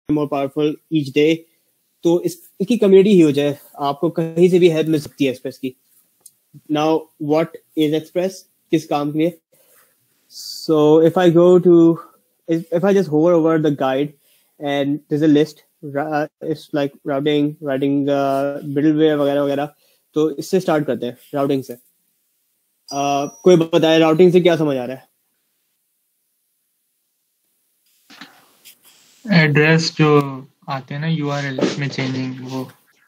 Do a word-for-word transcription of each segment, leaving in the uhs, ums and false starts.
More powerful each day, तो इस, इसकी कम्युनिटी ह्यूज है, आपको कहीं से भी हेल्प मिल सकती है एक्सप्रेस की. नाउ व्हाट इज एक्सप्रेस, किस काम के लिए? So if I go to, if, if I just hover over the guide and there's a list, uh, it's like routing, writing uh, middleware वगैरह वगैरह. तो इससे स्टार्ट करते हैं राउटिंग से. uh, कोई बताए राउटिंग से क्या समझ आ रहा है? एड्रेस जो आते हैं ना यूआरएल में चेंजिंग, वो.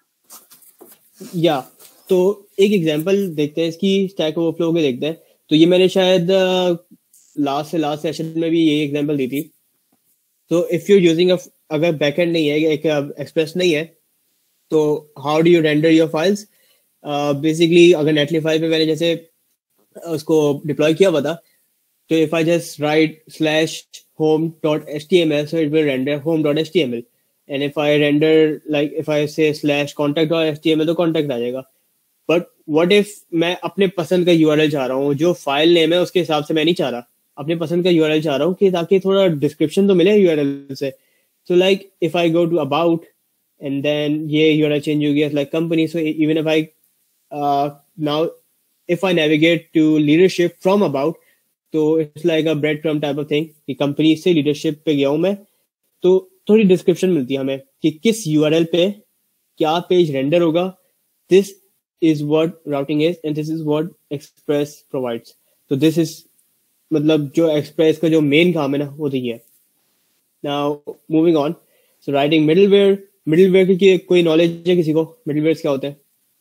या तो एक एग्जांपल देखते हैं इसकी, स्टैक ओवरफ्लो के देखते हैं. तो ये मैंने शायद लास्ट uh, से लास्ट सेशन में भी यही एग्जांपल दी थी. तो इफ यू यूजिंग, अगर बैकएंड नहीं है, एक एक्सप्रेस नहीं है, तो how do you render your files? Basically अगर नेटलीफाई पे मैंने जैसे उसको डिप्लॉय किया हुआ था, तो if I just write slash home dot H T M L, so it will render home dot H T M L. And if I render like if I say slash contact dot H T M L, तो contact आ जाएगा. But what if मैं अपने पसंद का URL चाह रहा हूँ, जो फाइल नेम है उसके हिसाब से मैं नहीं चाह रहा, अपने पसंद का यूआरएल चाह रहा हूँ कि ताकि थोड़ा डिस्क्रिप्शन तो मिले यूआरएल से. So like if I go to about and then ये URL change हो गया like company, so even if I uh, now if I navigate to leadership from about, तो it's like a breadcrumb type of thing कि company से leadership पे गया हूँ मैं, तो थोड़ी description मिलती है हमें कि किस U R L पे क्या पेज रेंडर होगा. This is what routing is and this is what Express provides. तो this is मतलब जो Express का जो main काम है ना, वो तो ये है. Now moving on, so writing middleware, middleware की कोई knowledge है किसी को? middleware क्या होते हैं?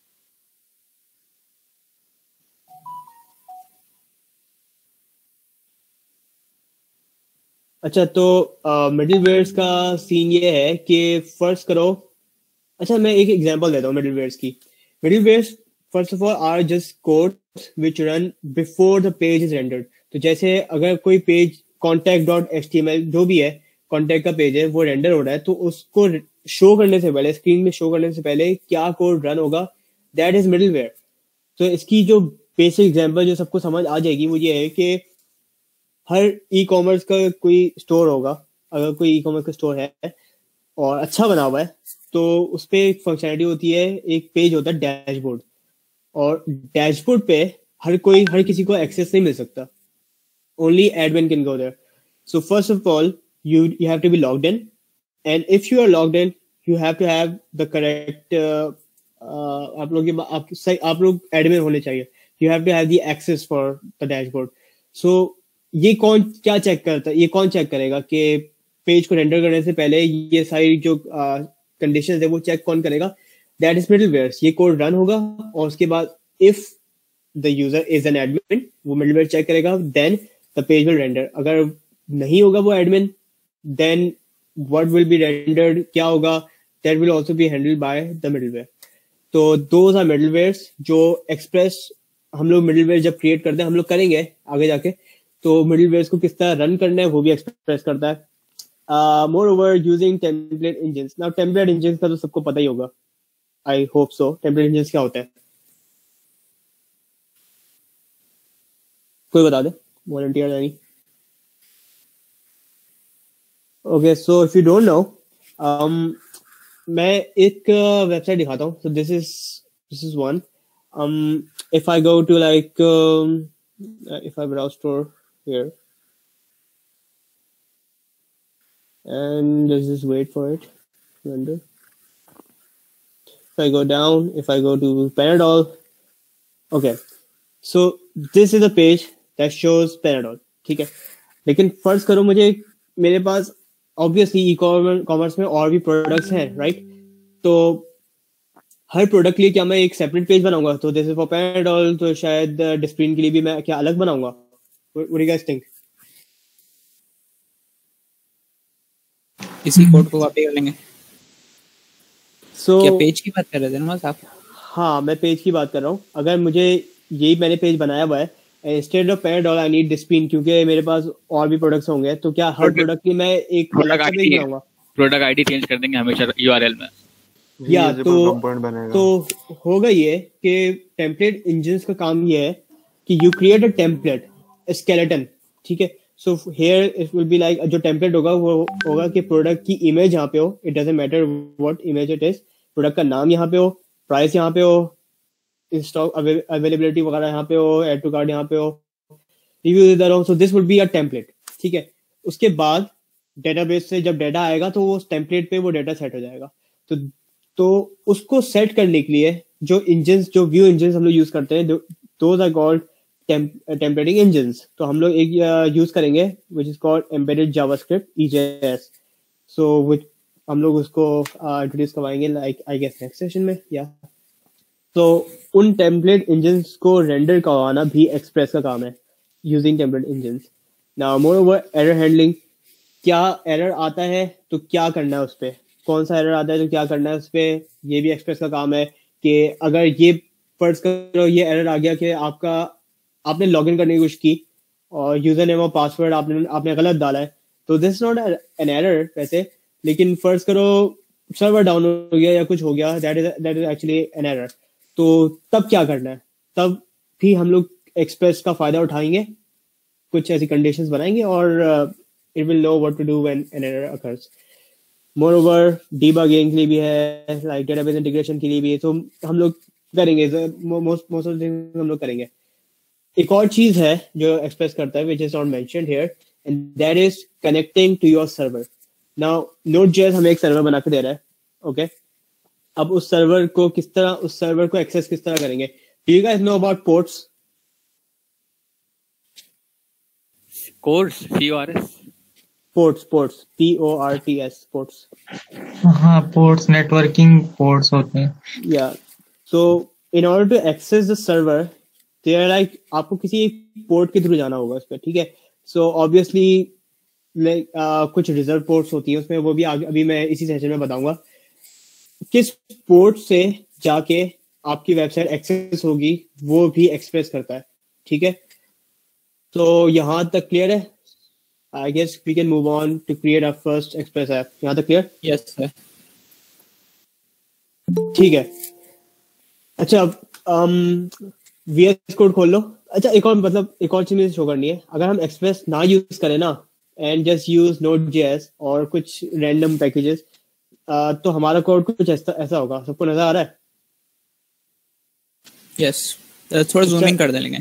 अच्छा, तो मिडलवेयर्स uh, का सीन ये है कि फर्स्ट करो, अच्छा मैं एक एग्जांपल देता हूँ मिडलवेयर्स की. Middlewares first of all are just codes which run before the page is rendered. तो जैसे अगर कोई page contact dot H T M L जो भी है, कॉन्टैक्ट का पेज है, वो रेंडर हो रहा है, तो उसको शो करने से पहले, स्क्रीन में शो करने से पहले क्या कोड रन होगा, दैट इज मिडलवेयर. तो इसकी जो बेसिक एग्जांपल जो सबको समझ आ जाएगी वो ये है कि हर ई कॉमर्स का कोई स्टोर होगा, अगर कोई ई कॉमर्स का स्टोर है और अच्छा बना हुआ है, तो उस पर एक फंक्शनलिटी होती है, एक पेज होता है डैशबोर्ड, और डैशबोर्ड पे हर कोई हर किसी को एक्सेस नहीं मिल सकता, only admin can go there. So first of all you you have to be logged in, and if you are logged in you have to have the correct uh, uh, आप लोग आप सही आप लोग admin होने चाहिए. you have to have the access for the dashboard. so ये कौन क्या चेक करता है, ये कौन चेक करेगा कि पेज को रेंडर करने से पहले ये सारी जो कंडीशंस uh, है वो चेक कौन करेगा? That is middleware. ये कोड रन होगा और उसके बाद if the user is an admin, वो मिडलवेयर चेक करेगा, then the page will render. अगर नहीं होगा वो admin, then what will be rendered, क्या होगा, that will also be handled by the middleware. तो those are middlewares जो Express हम लोग middleware जब create करते हैं, हम लोग करेंगे आगे जाके, तो middlewares को किस तरह रन करना है वो भी Express करता है. uh, moreover using template engines. now template engines का तो सबको पता ही होगा, I hope so. template engines क्या होता है, कोई बता दे, volunteer यानी. Okay, so if you don't know, um, मैं एक वेबसाइट uh, दिखाता हूँ. So this is this is one. Um, if I go to like um, if I browse store here, and let's just wait for it render. If I go down, if I go to Panadol, okay. So this is a page that shows Panadol. ठीक है, लेकिन फर्ज करो मुझे मेरे पास obviously e commerce में और भी प्रोडक्ट्स हैं, राइट? तो हर प्रोडक्ट के लिए क्या मैं एक सेपरेट पेज बनाऊंगा? तो दिस इज फॉर पैनाडोल, तो शायद डिस्प्रिन के लिए भी मैं क्या अलग बनाऊंगा? What do you guys think? इसी कोड को कॉपी कर लेंगे. सो so, क्या पेज की बात कर रहे थे ना आप? हाँ, मैं पेज की बात कर रहा हूँ. अगर मुझे यही मैंने पेज बनाया हुआ है, instead of Panadol I need Disprin, क्योंकि मेरे पास और भी प्रोडक्ट्स होंगे, तो क्या हर प्रोडक्ट की मैं एक प्रोडक्ट आईडी बनाऊंगा? प्रोडक्ट आईडी चेंज कर देंगे हमेशा यूआरएल में. या तो तो होगा ये कि टेम्पलेट इंजन्स का काम ये है कि you create a template skeleton, ठीक है? So here it will be like, जो टेम्पलेट होगा वो होगा कि प्रोडक्ट की इमेज यहाँ पे हो, it doesn't matter what image it is, product का नाम यहाँ पे हो, प्राइस यहाँ पे हो, स्टॉक अवेलेबिलिटी वगैरह यहाँ पे हो, एड टू कार्ड यहाँ पे हो, रिव्यू इधर हो. So this would be a template. ठीक है. उसके बाद डेटाबेस से जब डेटा आएगा तो वो टेम्पलेट पे वो डेटा सेट हो जाएगा. तो तो उसको सेट करने के लिए जो इंजन्स, जो व्यू इंजन्स हम लोग यूज करते हैं, those are called templating engines. तो हम लोग एक यूज करेंगे which is called embedded JavaScript EJS. So हम लोग उसको इंट्रोड्यूस करवाएंगे like I guess next session में. या तो उन टेम्पलेट इंजन्स को रेंडर करवाना भी एक्सप्रेस का काम है using template engines. Now more over error handling, क्या एरर आता है तो क्या करना है उस पर, कौन सा एरर आता है तो क्या करना है उस पर, ये भी एक्सप्रेस का काम है. कि अगर ये फर्ज करो ये एरर आ गया कि आपका आपने लॉगिन करने की कोशिश की और यूजर नेम और पासवर्ड आपने आपने गलत डाला है, तो दिस नॉट एन एरर वैसे, लेकिन फर्ज करो सर्वर डाउन हो गया या कुछ हो गया, that is that is actually an error. तो तब क्या करना है, तब भी हम लोग एक्सप्रेस का फायदा उठाएंगे, कुछ ऐसी कंडीशंस बनाएंगे और it will know what to do when an error occurs. Moreover debugging के लिए भी है, लाइक डेटाबेस इंटीग्रेशन के लिए भी है. तो हम लोग करेंगे, मोस्ट मोस्ट ऑफ द हम लोग करेंगे. एक और चीज है जो एक्सप्रेस करता है which is not mentioned here, and that is connecting to your server. Now Node JS हमें एक सर्वर बना के दे रहा है. Okay okay? अब उस सर्वर को किस तरह, उस सर्वर को एक्सेस किस तरह करेंगे. Do you guys know about ports? CORS C O R S ports ports P O R T S ports. हाँ, पोर्ट्स नेटवर्किंग पोर्ट्स होते हैं. या so in order to access the server they are like, आपको किसी port के through जाना होगा उस पर. ठीक है. सो ऑब्वियसली लाइक कुछ रिजर्व पोर्ट्स होती है उसमें, वो भी आगे अभी मैं इसी सेशन में बताऊंगा किस पोर्ट से जाके आपकी वेबसाइट एक्सेस होगी, वो भी एक्सप्रेस करता है. ठीक है. तो यहां तक क्लियर है? I guess we can move on to create a first express app. यहां तक क्लियर? Yes sir. ठीक है. अच्छा, um, वीएस कोड खोल लो. अच्छा, एक और मतलब एक और चीज मुझे शो करनी है. अगर हम एक्सप्रेस ना यूज करें ना एंड जस्ट यूज नोड.जेएस और कुछ रैंडम पैकेजेस, तो हमारा कोड कुछ ऐसा ऐसा होगा. सबको नजर आ रहा है? यस. थोड़ा जूमिंग कर देंगे.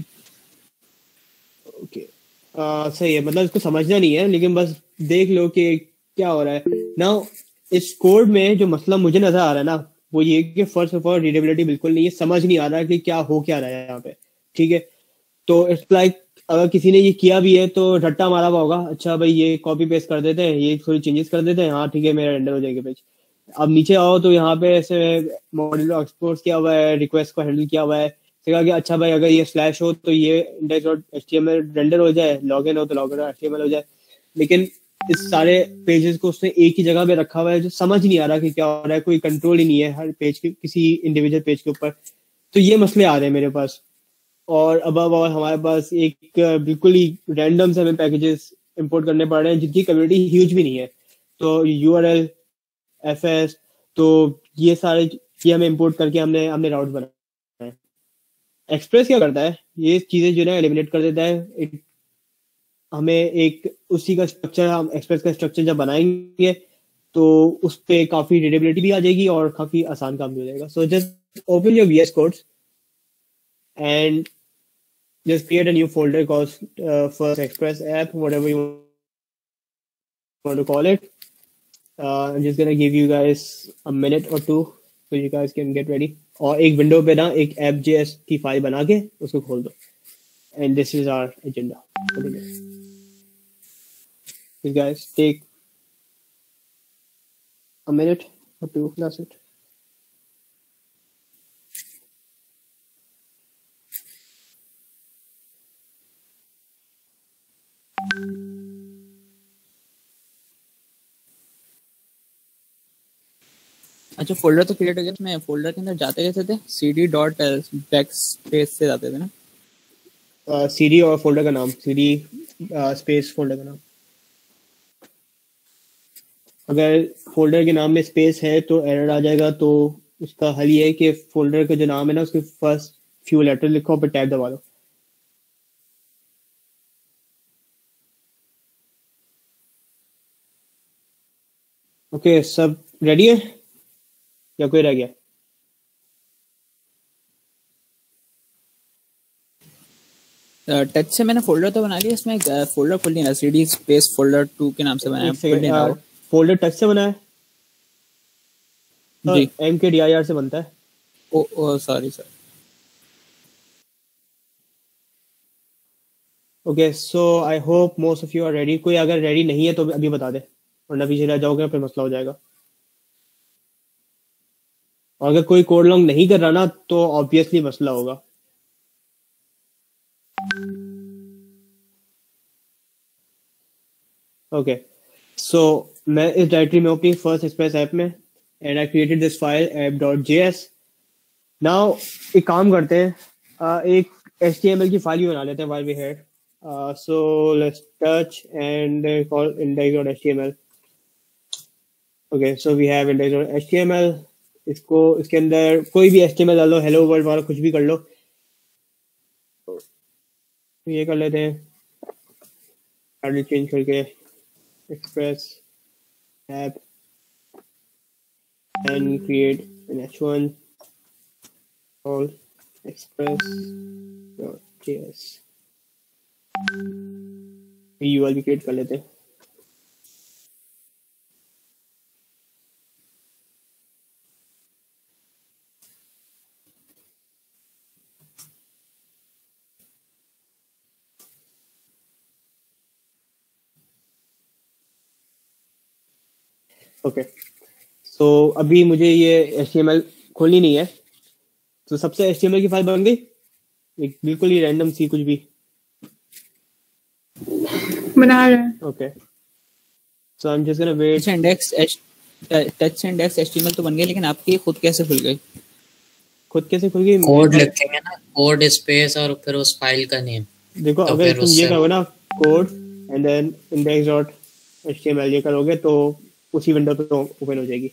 ओके. सही है. मतलब इसको समझना नहीं है, लेकिन बस देख लो कि क्या हो रहा है. नाउ इस कोड में जो मसला मुझे नजर आ रहा है ना, वो ये कि फर्स्ट ऑफ ऑल रीडेबिलिटी बिल्कुल नहीं है, समझ नहीं आ रहा कि क्या हो क्या रहा है यहाँ पे. ठीक है. तो इट्स लाइक like, अगर किसी ने ये किया भी है तो रट्टा मारा हुआ होगा. अच्छा भाई ये कॉपी पेस्ट कर देते हैं, ये थोड़ी चेंजेस कर देते हैं, हाँ ठीक है मेरा रेंडर हो जाएगा पेज. अब नीचे आओ तो यहाँ पे ऐसे मॉड्यूल एक्सपोर्ट किया हुआ है, रिक्वेस्ट को हैंडल किया हुआ है. कहा कि अच्छा भाई अगर ये स्लैश हो तो ये इंडेक्स डॉट एचटीएमएल रेंडर हो जाए, लॉगिन हो तो लॉगिन डॉट एचटीएमएल हो जाए. लेकिन इस सारे पेजेस को उसने एक ही जगह पे रखा हुआ है, जो समझ नहीं आ रहा कि क्या हो रहा है, कोई कंट्रोल ही नहीं है हर पेज के, किसी इंडिविजुअल पेज के ऊपर. तो ये मसले आ रहे हैं मेरे पास. और अब अब और हमारे पास एक बिल्कुल ही रैंडम से हमें पैकेजेस इंपोर्ट करने पड़ रहे हैं जिनकी कम्युनिटी ह्यूज भी नहीं है. तो यूआरएल, एफएस, तो ये सारे ये हमें इंपोर्ट करके हमने हमने राउट बनाए हैं. एक्सप्रेस क्या करता है, ये चीजें जो है एलिमिनेट कर देता है. एक, हमें एक उसी का स्ट्रक्चर, हम एक्सप्रेस का स्ट्रक्चर जब बनाएंगे तो उस पे काफी रीडेबिलिटी भी आ जाएगी और काफी आसान काम भी हो जाएगा. So just open your VS codes and just create a new folder called uh, first express app, whatever you want to call it. uh, I'm just gonna give you guys a minute or two so you guys can get ready. और एक window पे ना एक app.js की file बना के उसको खोल दो. And this is our agenda. You guys take a minute or two, that's it. अच्छा, फोल्डर तो क्रिएट हो गया. मैं फोल्डर के अंदर जाते कैसे थे? cd डॉट बैक स्पेस से जाते थे ना. सीडी और फोल्डर का नाम, सीडी स्पेस फोल्डर का नाम. अगर फोल्डर के नाम में स्पेस है तो एरर आ जाएगा. तो उसका हल ये है कि फोल्डर का जो नाम है ना उसके फर्स्ट फ्यू लेटर लिखो, फिर टैब दबा दो. ओके, सब रेडी है या कोई रह गया? टच से मैंने फोल्डर तो बना लिया, इसमें फोल्डर खुल नहीं रहा, सीडी स्पेस फोल्डर टू के नाम से बनाया, एक खुल नहीं रहा वो। सेकंड, फोल्डर टच से बना है? जी। M K D I R से बनता है। Oh oh sorry sir. Okay, so I hope most of you are ready. कोई अगर रेडी नहीं है तो अभी बता दे, वरना पीछे रह जाओगे फिर मसला हो जाएगा। और अगर कोई कोड लॉन्ग नहीं कर रहा ना तो ऑब्वियसली मसला होगा। ओके, सो मैं इस डायरेक्टरी में अपनी फर्स्ट एक्सप्रेस ऐप में and I created this file app dot J S. Now एक काम करते हैं, uh, एक एच टी एम एल की फाइल भी बना लेते हैं while we here. Uh, so let's touch and uh, call index.html. Okay, so we have index.html. इसको इसके अंदर कोई भी एचटीएमएल डाल लो, हेलो वर्ल्ड वाला कुछ भी कर लो। तो ये कर लेते हैं, टाइटल चेंज करके express app and create an H one all express.js। URL भी क्रिएट कर लेते हैं। ओके, सो अभी मुझे ये एचटीएमएल खोलनी नहीं है, तो सबसे एचटीएमएल की फाइल बन गई, एक बिल्कुल ही रैंडम सी कुछ भी बना रहे हैं। Okay, so I am just gonna wait. Index touch index HTML तो बन गया, लेकिन आपकी खुद कैसे खुल गई? खुद कैसे खुल गई? कोड लिखेंगे ना, कोड स्पेस और फिर उस फाइल का नेम। देखो, तो अगर फिर तुम उससे- ये करोगे ना कोड एंड देन index.html ये करोगे तो उसी विंडो पे तो ओपन हो जाएगी।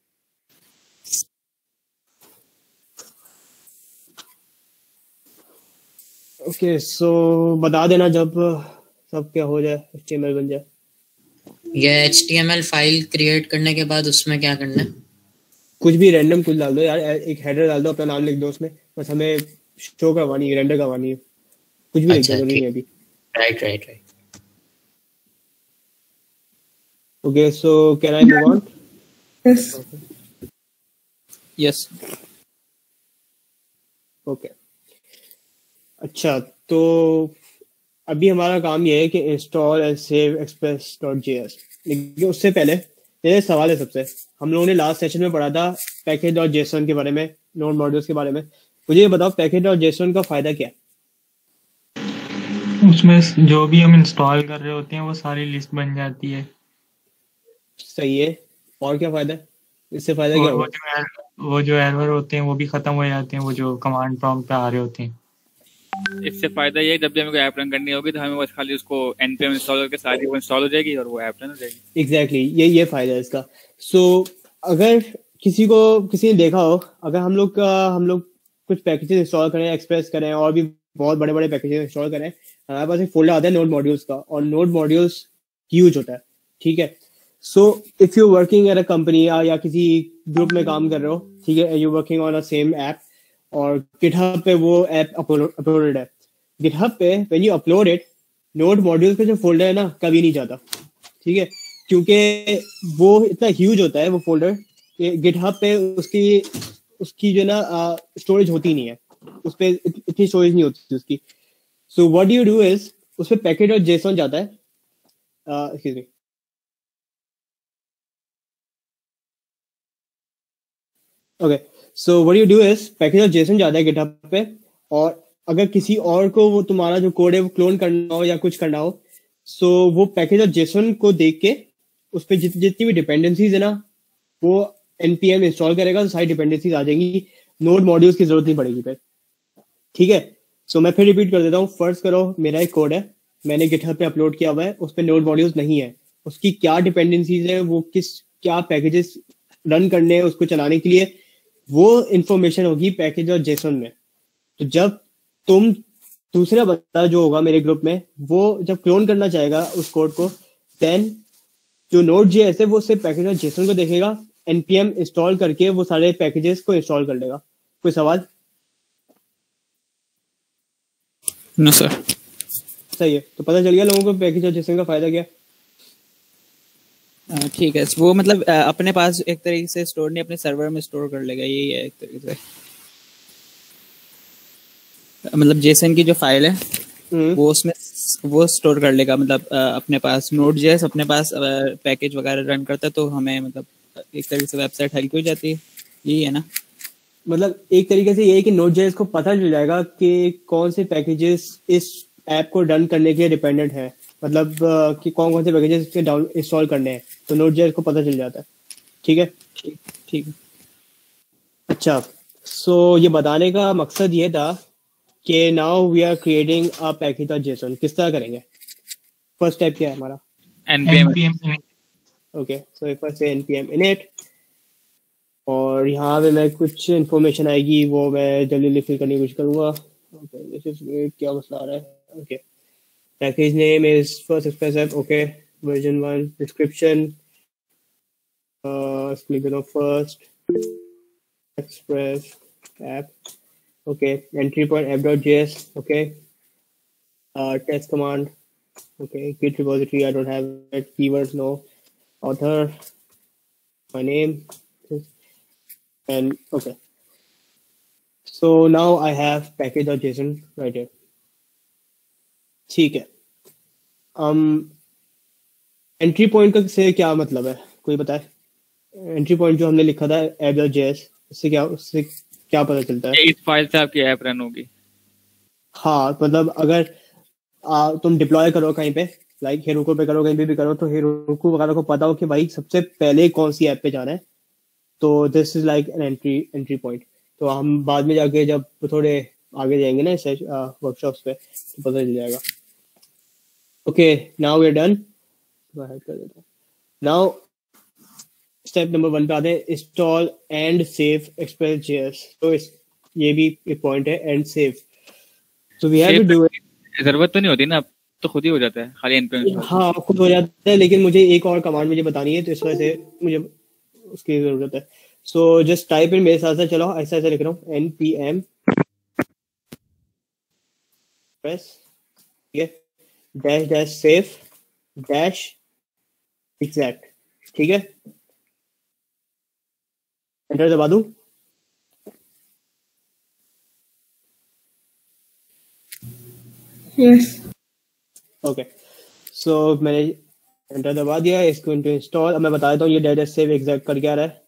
ओके, सो बता देना जब सब क्या हो जाए, एचटीएमएल बन जाए। ये एचटीएमएल फाइल क्रिएट करने के बाद उसमें क्या करना है? कुछ भी रैंडम कुछ डाल दो यार, एक हेडर डाल दो, अपना नाम लिख दो उसमें, बस हमें शो करवानी है, रेंडर करवानी है, कुछ भी लिख अच्छा, दो, नहीं ठीक। है अभी। Right right right okay, so can I move on? Yes, yes. Okay, अच्छा, तो अभी हमारा काम ये है कि install and save express dot J S. लेकिन उससे पहले ये सवाल है सबसे, हम लोगों ने लास्ट सेशन में पढ़ा था पैकेज डॉट जेसन के बारे में, नोड मॉड्यूल्स के बारे में। मुझे ये बताओ पैकेज डॉट जेसन का फायदा क्या है? उसमें जो भी हम इंस्टॉल कर रहे होते हैं वो सारी लिस्ट बन जाती है। सही है, और क्या फायदा है इससे? फायदा और क्या वो होगा? जो एर- वो जो एरर होते हैं वो भी खत्म हो जाते हैं, वो जो कमांड प्रॉम्प्ट पे आ रहे होते हैं। इससे फायदा ये है जब भी हमें कोई ऐप रन करनी होगी तो हमें बस खाली उसको npm इंस्टॉल करके सारी वो इंस्टॉल हो जाएगी और वो ऐप रन हो जाएगी। एग्जैक्टली exactly, ये ये फायदा है इसका। सो so, अगर किसी को किसी ने देखा हो, अगर हम लोग का हम लोग कुछ पैकेजेस इंस्टॉल करें, एक्सप्रेस करें और भी बहुत बड़े बड़े पैकेजेस इंस्टॉल करें, हमारे पास एक फोल्डर आता है नोड मॉड्यूल्स का, और नोड मॉड्यूल्स ह्यूज होता है, ठीक है। So if you working at a company या किसी ग्रुप में काम कर रहे हो, ठीक है, you working on a same app और गिटहब पे वो ऐप अपलोडेड है, गिटहब पे when you upload it, node modules का जो फोल्डर है ना कभी नहीं जाता, ठीक है, क्योंकि वो इतना ह्यूज होता है वो फोल्डर, गिटहब पे उसकी उसकी जो ना स्टोरेज होती नहीं है, उस पे इत, इतनी स्टोरेज नहीं होती उसकी। So what do you do is उस पे पैकेट और जेसन जाता है, excuse me, okay, so what you do is packet और जेसन जाता है गिटहब पे, और अगर किसी और को वो तुम्हारा जो कोड है वो क्लोन करना हो या कुछ करना हो, सो वो पैकेज और जेसन को देख के उस पर जित, जितनी भी डिपेंडेंसीज है ना वो npm इंस्टॉल करेगा, तो सारी डिपेंडेंसीज आ जाएंगी, नोड मॉड्यूल्स की जरूरत नहीं पड़ेगी फिर, ठीक है। सो मैं फिर रिपीट कर देता हूँ, फर्स्ट करो मेरा एक कोड है, मैंने गिटहब पे अपलोड किया हुआ है, उस पर नोड मॉड्यूल्स नहीं है, उसकी क्या डिपेंडेंसीज है, वो किस क्या पैकेजेस रन करने हैं उसको चलाने के लिए, वो इंफॉर्मेशन होगी पैकेज और जेसन में। तो जब तुम दूसरा बंदा जो होगा मेरे ग्रुप में, वो जब क्लोन करना चाहेगा उस कोड को, देन जो नोड जेएस है वो सिर्फ पैकेज जेसन को देखेगा, npm इंस्टॉल करके वो सारे पैकेजेस को इंस्टॉल कर लेगा। कोई सवाल? No sir. सही है, तो पता चल गया लोगों को पैकेज जेसन का फायदा क्या है। अ, ठीक है, वो मतलब अ, अपने पास एक तरीके से स्टोर नहीं, अपने सर्वर में स्टोर कर लेगा, यही है एक तरीके से। मतलब जेसन की जो फाइल है हम्म, वो उसमें वो स्टोर कर लेगा, मतलब अ, अपने पास नोड जेएस अपने पास पैकेज वगैरह रन करता है, तो हमें मतलब एक तरीके से वेबसाइट हल्की हो जाती है, यही है ना। मतलब एक तरीके से ये है कि नोड जेएस को पता चल जाएगा कि कौन से पैकेजेस इस ऐप को रन करने के लिए डिपेंडेंट है, मतलब अ, कि कौन कौन से पैकेजेस इसके डाउन इंस्टॉल करने हैं, तो नोड जेएस को पता चल जाता है। ठीक है, ठीक ठीक है। अच्छा। सो ये बताने का मकसद ये था कि now we are creating a package of JSON. किस तरह करेंगे? फर्स्ट स्टेप क्या है हमारा? NPM npm okay, so first से npm init, और यहाँ पे मैं कुछ इन्फॉर्मेशन आएगी वो मैं जल्दी जल्दी फिल करने की कोशिश करूँगा। ओके, दिस इज क्या मसला आ रहा है। Okay, package name is first express app. Okay, version one, description, click करो first express app. Okay, entry point app dot js. Okay, test command. Okay, git repository, I don't have it. Keywords, no. Author, my name, and okay. So now I have package.json right here. ठीक है। um entry point का से क्या मतलब है, कोई बताए? Entry point जो हमने लिखा था app.js, उससे क्या उससे क्या पता चलता है? इस फाइल से आपकी ऐप रन होगी। हाँ, मतलब अगर आ, तुम डिप्लॉय करो कहीं पे, लाइक हेरोको पे करो, कहीं पे भी करो, तो हेरोको वगैरह को पता हो कि भाई सबसे पहले कौन सी ऐप पे जाना है, तो this is like an entry entry point. तो हम बाद में जाके जब थोड़े आगे जाएंगे ना वर्कशॉप्स पे तो पता चल जाएगा। Okay, now we are done. Now step number one पे आते हैं, install and save express JS. तो इस ये भी एक पॉइंट है, and save. So we have to do it. जरूरत तो नहीं होती ना, अब तो खुद ही हो जाता है खाली एनपीएम इंस्टॉल। हाँ, खुद हो जाता है, लेकिन मुझे एक और कमांड मुझे बतानी है, तो इस वजह से मुझे उसकी जरूरत है। सो जस्ट टाइप इन मेरे साथ साथ, चलो ऐसा ऐसा लिख रहा हूँ, npm प्रेस, ठीक है, dash dash save dash exact. ठीक है, एंटर दबा दूं? Yes. ओके, सो मैंने एंटर दबा दिया, इसको इनटू इंस्टॉल। अब मैं बता देता हूँ ये डैश डैश सेव एग्जैक्ट कर क्या रहा है।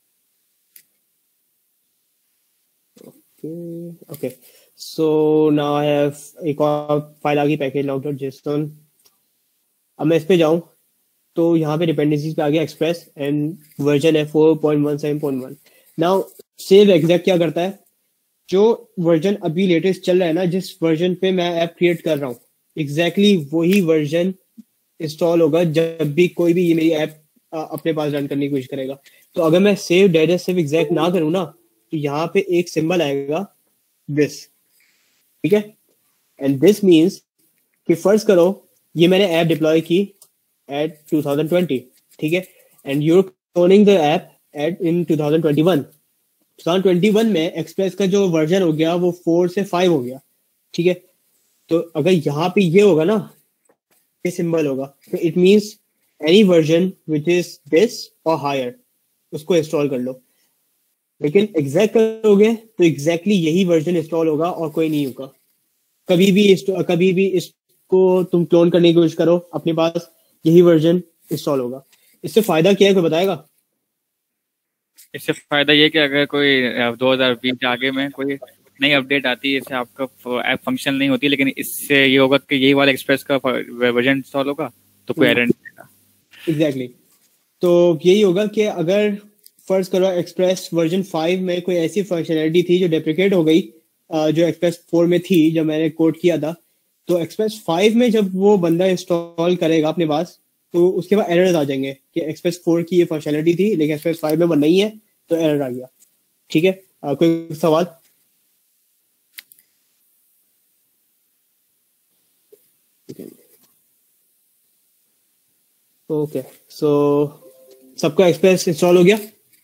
Okay, so now I have एक और फाइल आ गई, पैकेज लॉग डॉट जेसन। अब मैं इस पे जाऊं तो यहाँ पे डिपेंडेंसीज पे आ गया एक्सप्रेस, एंड वर्जन है four point one seven point one. Now save exact क्या करता है, जो वर्जन अभी लेटेस्ट चल रहा है ना, जिस वर्जन पे मैं ऐप क्रिएट कर रहा हूँ, एग्जैक्टली exactly वही वर्जन इंस्टॉल होगा जब भी कोई भी ये मेरी ऐप अपने पास रन करने की कोशिश करेगा। तो अगर मैं सेव डैश सेव एग्जैक्ट ना करूँ ना, तो यहाँ पे एक सिंबल आएगा दिस, ठीक है, एंड दिस मीन्स कि फर्ज करो ये मैंने ऐप डिप्लॉय की एट टू थाउजेंड ट्वेंटी, ठीक है, and you're cloning the app at in two thousand twenty one. Two thousand twenty one में एक्सप्रेस का जो वर्जन हो गया वो फोर से फाइव हो गया, ठीक है। तो अगर यहाँ पे ये होगा ना, ये सिंबल होगा, तो it means any version which is this और हायर, उसको इंस्टॉल कर लो। लेकिन एग्जैक्ट करोगे तो एग्जैक्टली यही वर्जन इंस्टॉल होगा और कोई नहीं होगा। कभी भी कभी भी इसको तुम क्लोन करने की कोशिश करो, अपने पास यही वर्जन इंस्टॉल होगा। इससे फायदा क्या है, कोई बताएगा? इससे फायदा ये कि अगर कोई दो हज़ार बीस के आगे में कोई नई अपडेट आती है, इससे आपका ऐप फंक्शन नहीं होती, लेकिन इससे ये होगा कि यही वाला एक्सप्रेस का वर्जन इंस्टॉल होगा तो कोई एरर नहीं आएगा। एग्जैक्टली, तो यही होगा कि अगर फर्ज करो एक्सप्रेस वर्जन फाइव में कोई ऐसी फंक्शनैलिटी थी जो डेप्रिकेट हो गई, जो एक्सप्रेस फोर में थी जब मैंने कोड किया था, तो एक्सप्रेस फाइव में जब वो बंदा इंस्टॉल करेगा अपने पास, तो उसके बाद एरर्स आ जाएंगे कि एक्सप्रेस फोर की ये फंक्शनैलिटी थी लेकिन एक्सप्रेस फाइव में वो नहीं है, तो एरर आ गया। ठीक है, आ, कोई सवाल? तो ओके सो सबका एक्सप्रेस इंस्टॉल हो गया?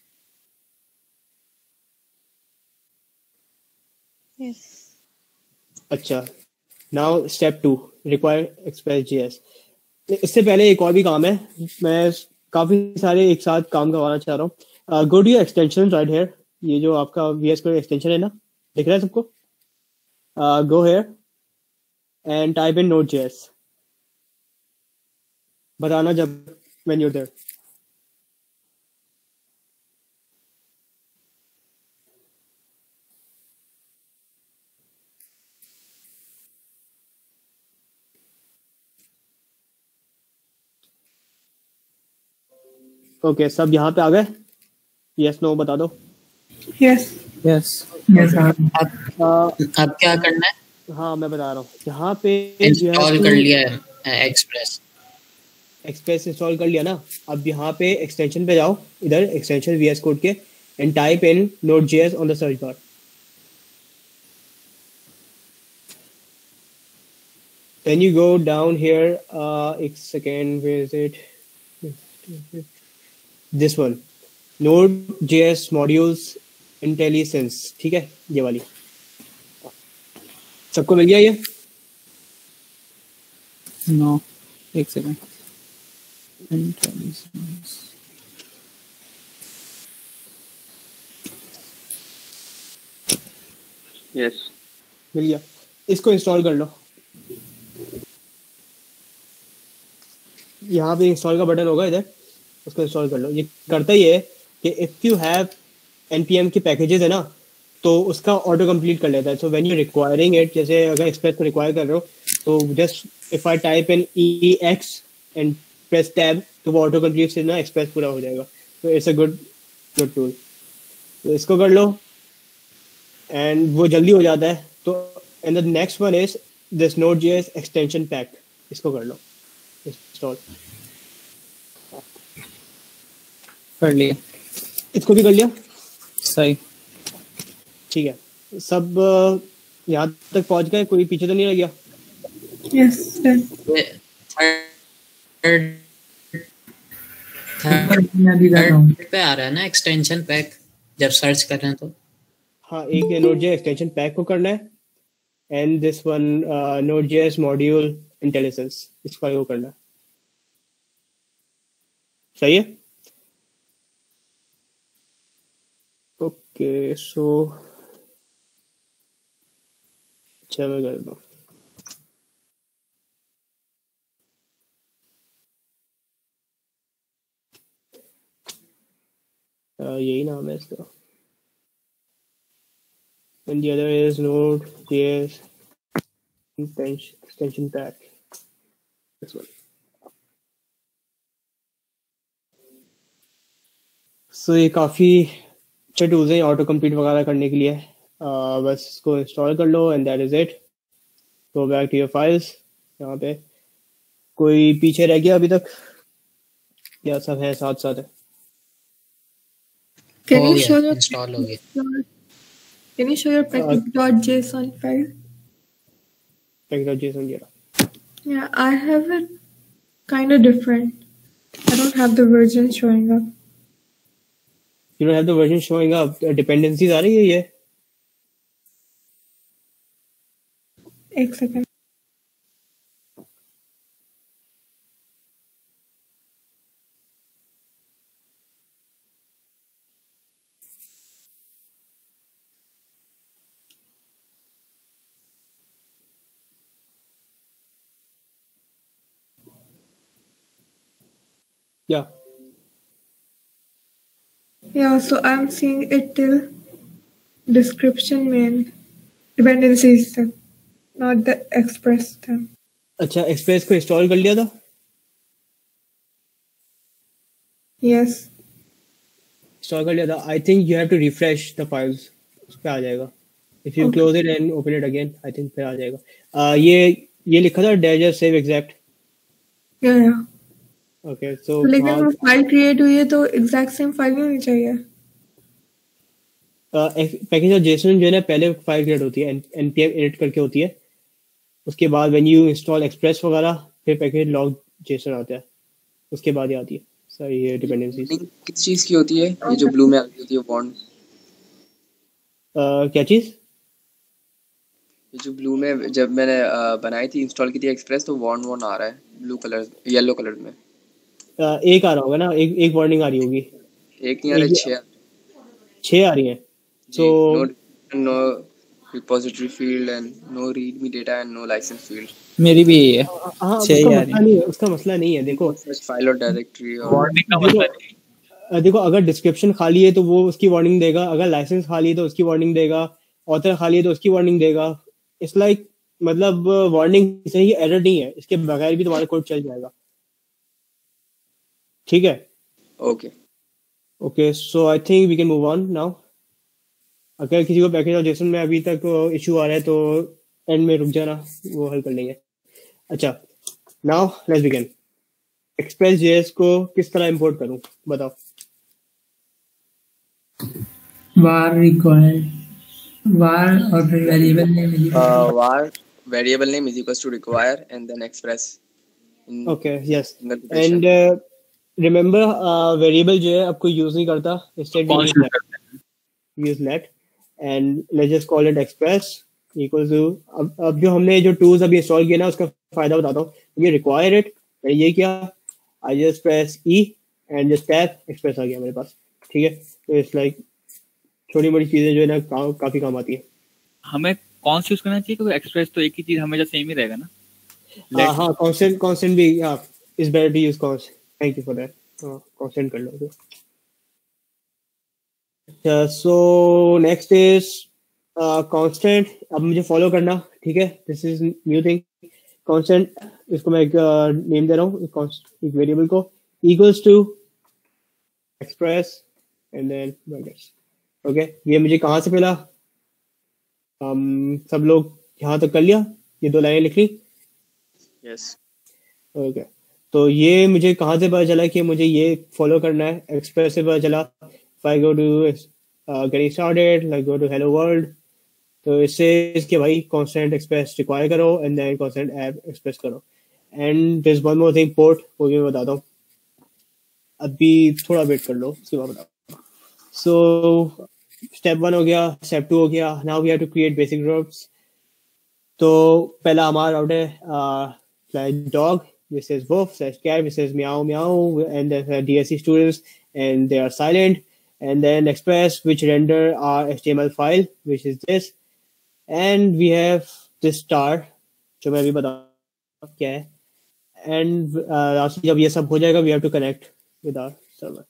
Yes. अच्छा, now step two, require express JS. इससे पहले एक और भी काम है, मैं काफी सारे एक साथ काम करवाना चाह रहा हूँ। Go to your extension right here, ये जो आपका वीएस कोड एक्सटेंशन है ना, दिख रहा है सबको? Go here and type in node JS, बताना जब when you are there. Okay okay, सब यहाँ पे आ गए? यस नो बता दो। Yes. Yes Yes. अब आ, अब क्या करना है? हाँ मैं बता रहा हूँ, यहाँ पे इंस्टॉल कर लिया है एक्सप्रेस। एक्सप्रेस इंस्टॉल कर लिया ना, अब यहाँ पे एक्सटेंशन पे जाओ, इधर एक्सटेंशन वीएस कोड के, and type in node JS on the search bar. Then you go down here, uh, एक second, where is it? This one, Node.js modules IntelliSense, ठीक है, ये वाली। सबको मिल गया ये? नो एक सेकंड। यस मिल गया, इसको इंस्टॉल कर लो। यहाँ पे इंस्टॉल का बटन होगा इधर, उसको इंस्टॉल कर लो। ये करता ही है कि इफ़ यू हैव एनपीएम के पैकेजेस है ना, तो उसका ऑटो कंप्लीट कर लेता है। So when you requiring it, जैसे अगर एक्सप्रेस को रिक्वायर कर रहे हो, तो just if I type in E X and press tab, तो वो ऑटो कंप्लीट से ना एक्सप्रेस पूरा हो जाएगा। तो it's a good good tool, तो इसको कर लो एंड वो जल्दी हो जाता है। तो and the next one is this node js extension pack, इसको कर लो इंस्टॉल। कर लिया, इसको भी कर लिया? सही। ठीक है, सब अ, यहाँ तक पहुँच गए, कोई पीछे तो नहीं रह गया? Yes. Done. थर्ड ऊपर मैं भी कर रहा हूँ. पे आ रहा है ना एक्सटेंशन पैक जब सर्च कर रहे हैं तो। हाँ, एक नोड.js एक्सटेंशन पैक को करना है, and this one node js module intelligence, इसका को करना है। सही है? ओके सो अच्छा मैं कर दूँ। Uh, यही नाम है इसका, and the other is Node.js extension pack, this one. So ये काफ़ी अच्छे टूल्स हैं ऑटो कंप्लीट वगैरह करने के लिए। uh, बस इसको इंस्टॉल कर लो and that is it. Go back to your files. यहाँ पे कोई पीछे रह गया अभी तक या सब है साथ साथ है? Can हो you गया, show your इंस्टॉल हो गया। Can you show your package.json file? package.json ये रहा। Yeah, I have it kind of different. I don't have the version showing up. You don't have the version showing up, dependencies आ रही है ये? एक second. Yeah. Yeah, so I'm seeing it till description main dependencies thing, not the express thing. अच्छा, express को install कर लिया था? Yes. Install कर लिया था। I think you have to refresh the files, उस पे आ जाएगा। If you close it and open it again, I think फिर आ जाएगा। uh, ये ये लिखा था डेजर save exact. Yeah, yeah. Okay so लेकिन वो फाइल क्रिएट हुई है तो एग्जैक्ट सेम फाइल नहीं होनी चाहिए. पैकेज ऑफ जेसन जो है ना, पहले फाइल क्रिएट होती है, एनपीएम इनिट करके होती है। उसके बाद व्हेन यू इंस्टॉल एक्सप्रेस वगैरह, फिर पैकेज लॉग जेसन आता है। उसके बाद ही आती है सारी ये डिपेंडेंसीज। Warning किस चीज की होती है, ये जो ब्लू में आ रही होती है बॉन्ड? क्या चीज़? ये जो ब्लू में जब मैंने अ, बनाई थी, इंस्टॉल की थी एक्सप्रेस, तो वॉर्न वॉर्न आ रहा है ब्लू कलर, येलो कलर में। अ, एक आ रहा होगा ना, एक एक वार्निंग आ रही होगी। एक नहीं आ रहा, एक छह। छः आ रही हैं। जी, so no no repository field and no readme data and no license field. मेरी भी यही है, हाँ छह उसका ही आ मसला रही नहीं है, उसका मसला नहीं है। देखो सच फाइल और डायरेक्टरी और वार्निंग का देखो मतलब नहीं। अ, देखो अगर डिस्क्रिप्शन खाली है तो वो उसकी वार्निंग देगा, अगर लाइसेंस खाली है तो उसकी वार्निंग देगा, ऑथर खाली है तो उसकी वार्निंग देगा। इट्स लाइक मतलब वार्निंग से ही एरर नहीं है, इसके बगैर भी तुम्हारा कोड चल जाएगा। ठीक है, okay. Okay so I think we can move on now. अगर किसी को पैकेज और जेसन में अभी तक इशू आ रहा है तो एंड में रुक जाना, वो हल कर लेंगे। अच्छा now let's begin. Express JS को किस तरह इंपोर्ट करूं बताओ। var required var और फिर variable name is equal to var variable name is equals to require and then express in okay yes single quotation. And remember variable जो है आपको यूज नहीं करता, इंस्टेड कौन यूज करते हैं? use let and let's just call it express equals to अब अब जो हमने जो tools अभी इंस्टॉल किए ना उसका फायदा बताता हूँ। ये require it, मैंने ये किया, I just press E and just tap, express आ गया मेरे पास। ठीक है, तो इट्स लाइक छोटी मोटी चीजें जो है ना का, काफी काम आती है। हमें कौन सी यूज करना चाहिए, क्योंकि एक्सप्रेस तो एक ही चीज हमेशा सेम ही रहेगा ना। हाँ हाँ constant constant भी हाँ is better to use constant, thank you for that। हाँ constant कर लो तो। अच्छा सो नेक्स्ट इज कांस्टेंट। अब मुझे फॉलो करना, ठीक है, this is new thing. Constant, इसको मैं एक नेम दे रहा हूँ एक वेरिएबल को, equals to express and then brackets. Okay, ये मुझे कहाँ से मिला? um, सब लोग यहाँ तक कर लिया, ये दो लाइनें लिख ली। Yes. ओके, तो ये मुझे कहाँ से पता चला कि मुझे ये फॉलो करना है? एक्सप्रेस से पता चला। If I go to uh, getting started, like go to hello world, तो इससे इसके भाई constant express require करो and then constant app express करो। And there's one more thing, port, वो भी मैं बताता हूँ, अभी थोड़ा वेट कर लो उसके बाद बताओ। So step one हो गया, step two हो गया, now we have to create basic verbs। तो पहला हमारा राउट है slash dog, which is wolf, slash cat, which is meow meow, and then uh, D S C students and they are silent, and then express which render our H T M L file, which is this, and we have this star जो मैं अभी बता क्या है, and uh, lastly जब ये सब हो जाएगा we have to connect with our server।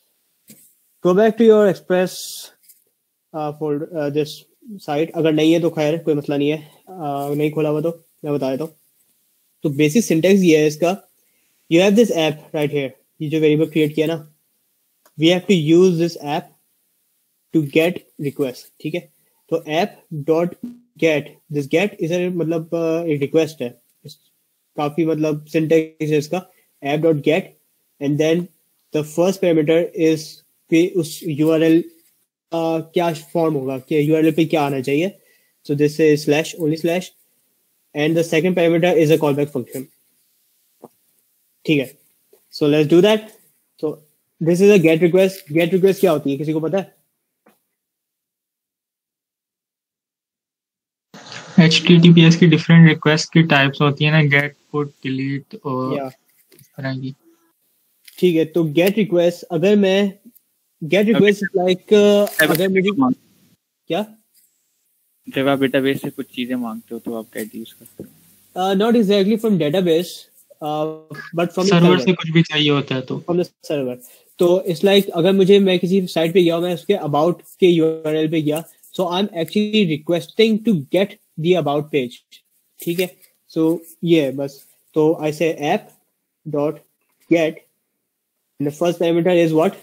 Go back to your express uh, folder, uh, this site, अगर नहीं है तो खैर कोई मसला नहीं है, uh, नहीं खोला हुआ तो मैं बता देता हूँ। तो बेसिक सिंटेक्स ये है इसका, you have this app right here, ये जो वेरिएबल क्रिएट किया ना, we have to use this app to get request। ठीक है, तो app dot get, this get is a मतलब uh, एक request है, काफी मतलब सिंटेक्स है इसका, app dot get and then the first parameter is कि उस U R L uh, क्या फॉर्म होगा, कि U R L पे क्या आना चाहिए। so this is slash, only slash, and the second parameter is a callback function। ठीक है, so let's do that। so this is a get request। get request क्या होती है, किसी को पता है? H T T P S की डिफरेंट रिक्वेस्ट की टाइप्स होती है ना, गेट, पुट, डिलीट और या इस तरह की। ठीक है, तो गेट रिक्वेस्ट, अगर मैं गेट रिक्वेस्ट लाइक अगर मुझे क्या, जब आप डेटाबेस से कुछ चीजें मांगते हो तो आप गेट यूज करते हो। Not exactly from database but from server से कुछ भी चाहिए होता है तो फ्रॉम द सर्वर। तो इट्स लाइक अगर मुझे मैं किसी साइट पे गया, मैं उसके अबाउट के यूआरएल पे गया, so I am actually requesting to get the about page. ठीक है, सो ये है बस। तो I say app dot get, the first parameter is what?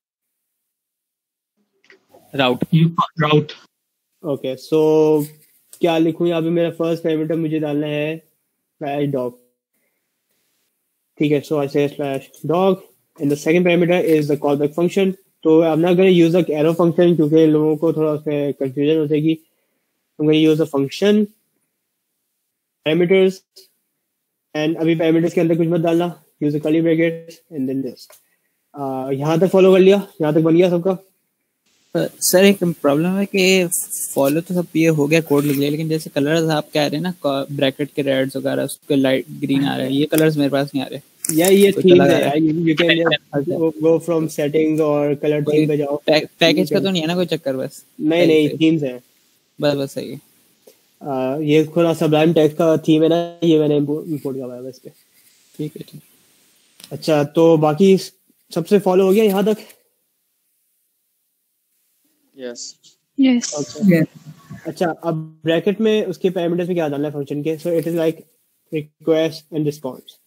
Route. Route. Okay, so क्या लिखूं यहाँ पे? मेरा फर्स्ट पैरामीटर मुझे डालना है स्लैश डॉग। ठीक है, so I say slash dog and the second parameter is the callback function. तो I am not going to use the arrow function क्योंकि लोगों को थोड़ा उसमें कंफ्यूजन हो जाएगी। I am going to use the function parameters and अभी parameters के अंदर कुछ मत डालना, use the curly brackets and then this. यहाँ तक फॉलो कर लिया, यहाँ तक बन गया सबका। सर एक प्रॉब्लम है कि फॉलो तो सब ये हो गया, कोड लिख लिया, लेकिन जैसे कलर्स आप कह रहे हैं ना ब्रैकेट के रेड्स वगैरह उसके लाइट ग्रीन आ रहा है, ये कलर्स मेरे पास नहीं आ रहे। या ये कुछ थीम्स अलग आ है रहा यार, you can go from settings और कलर थीम पे जाओ। पैकेज का तो नहीं है ना कोई चक्कर? बस नहीं नहीं थीम्स है बस बस सही है। आ, ये थोड़ा सबलाइम टेक्स्ट का थीम है ना, ये मैंने इंपोर्ट करवाया है इस पे। ठीक है ठीक। अच्छा तो बाकी सबसे फॉलो हो गया यहाँ तक? Yes Yes. अच्छा अब ब्रैकेट में उसके पैरामीटर्स में क्या डालना है फंक्शन के? So it is like request and response.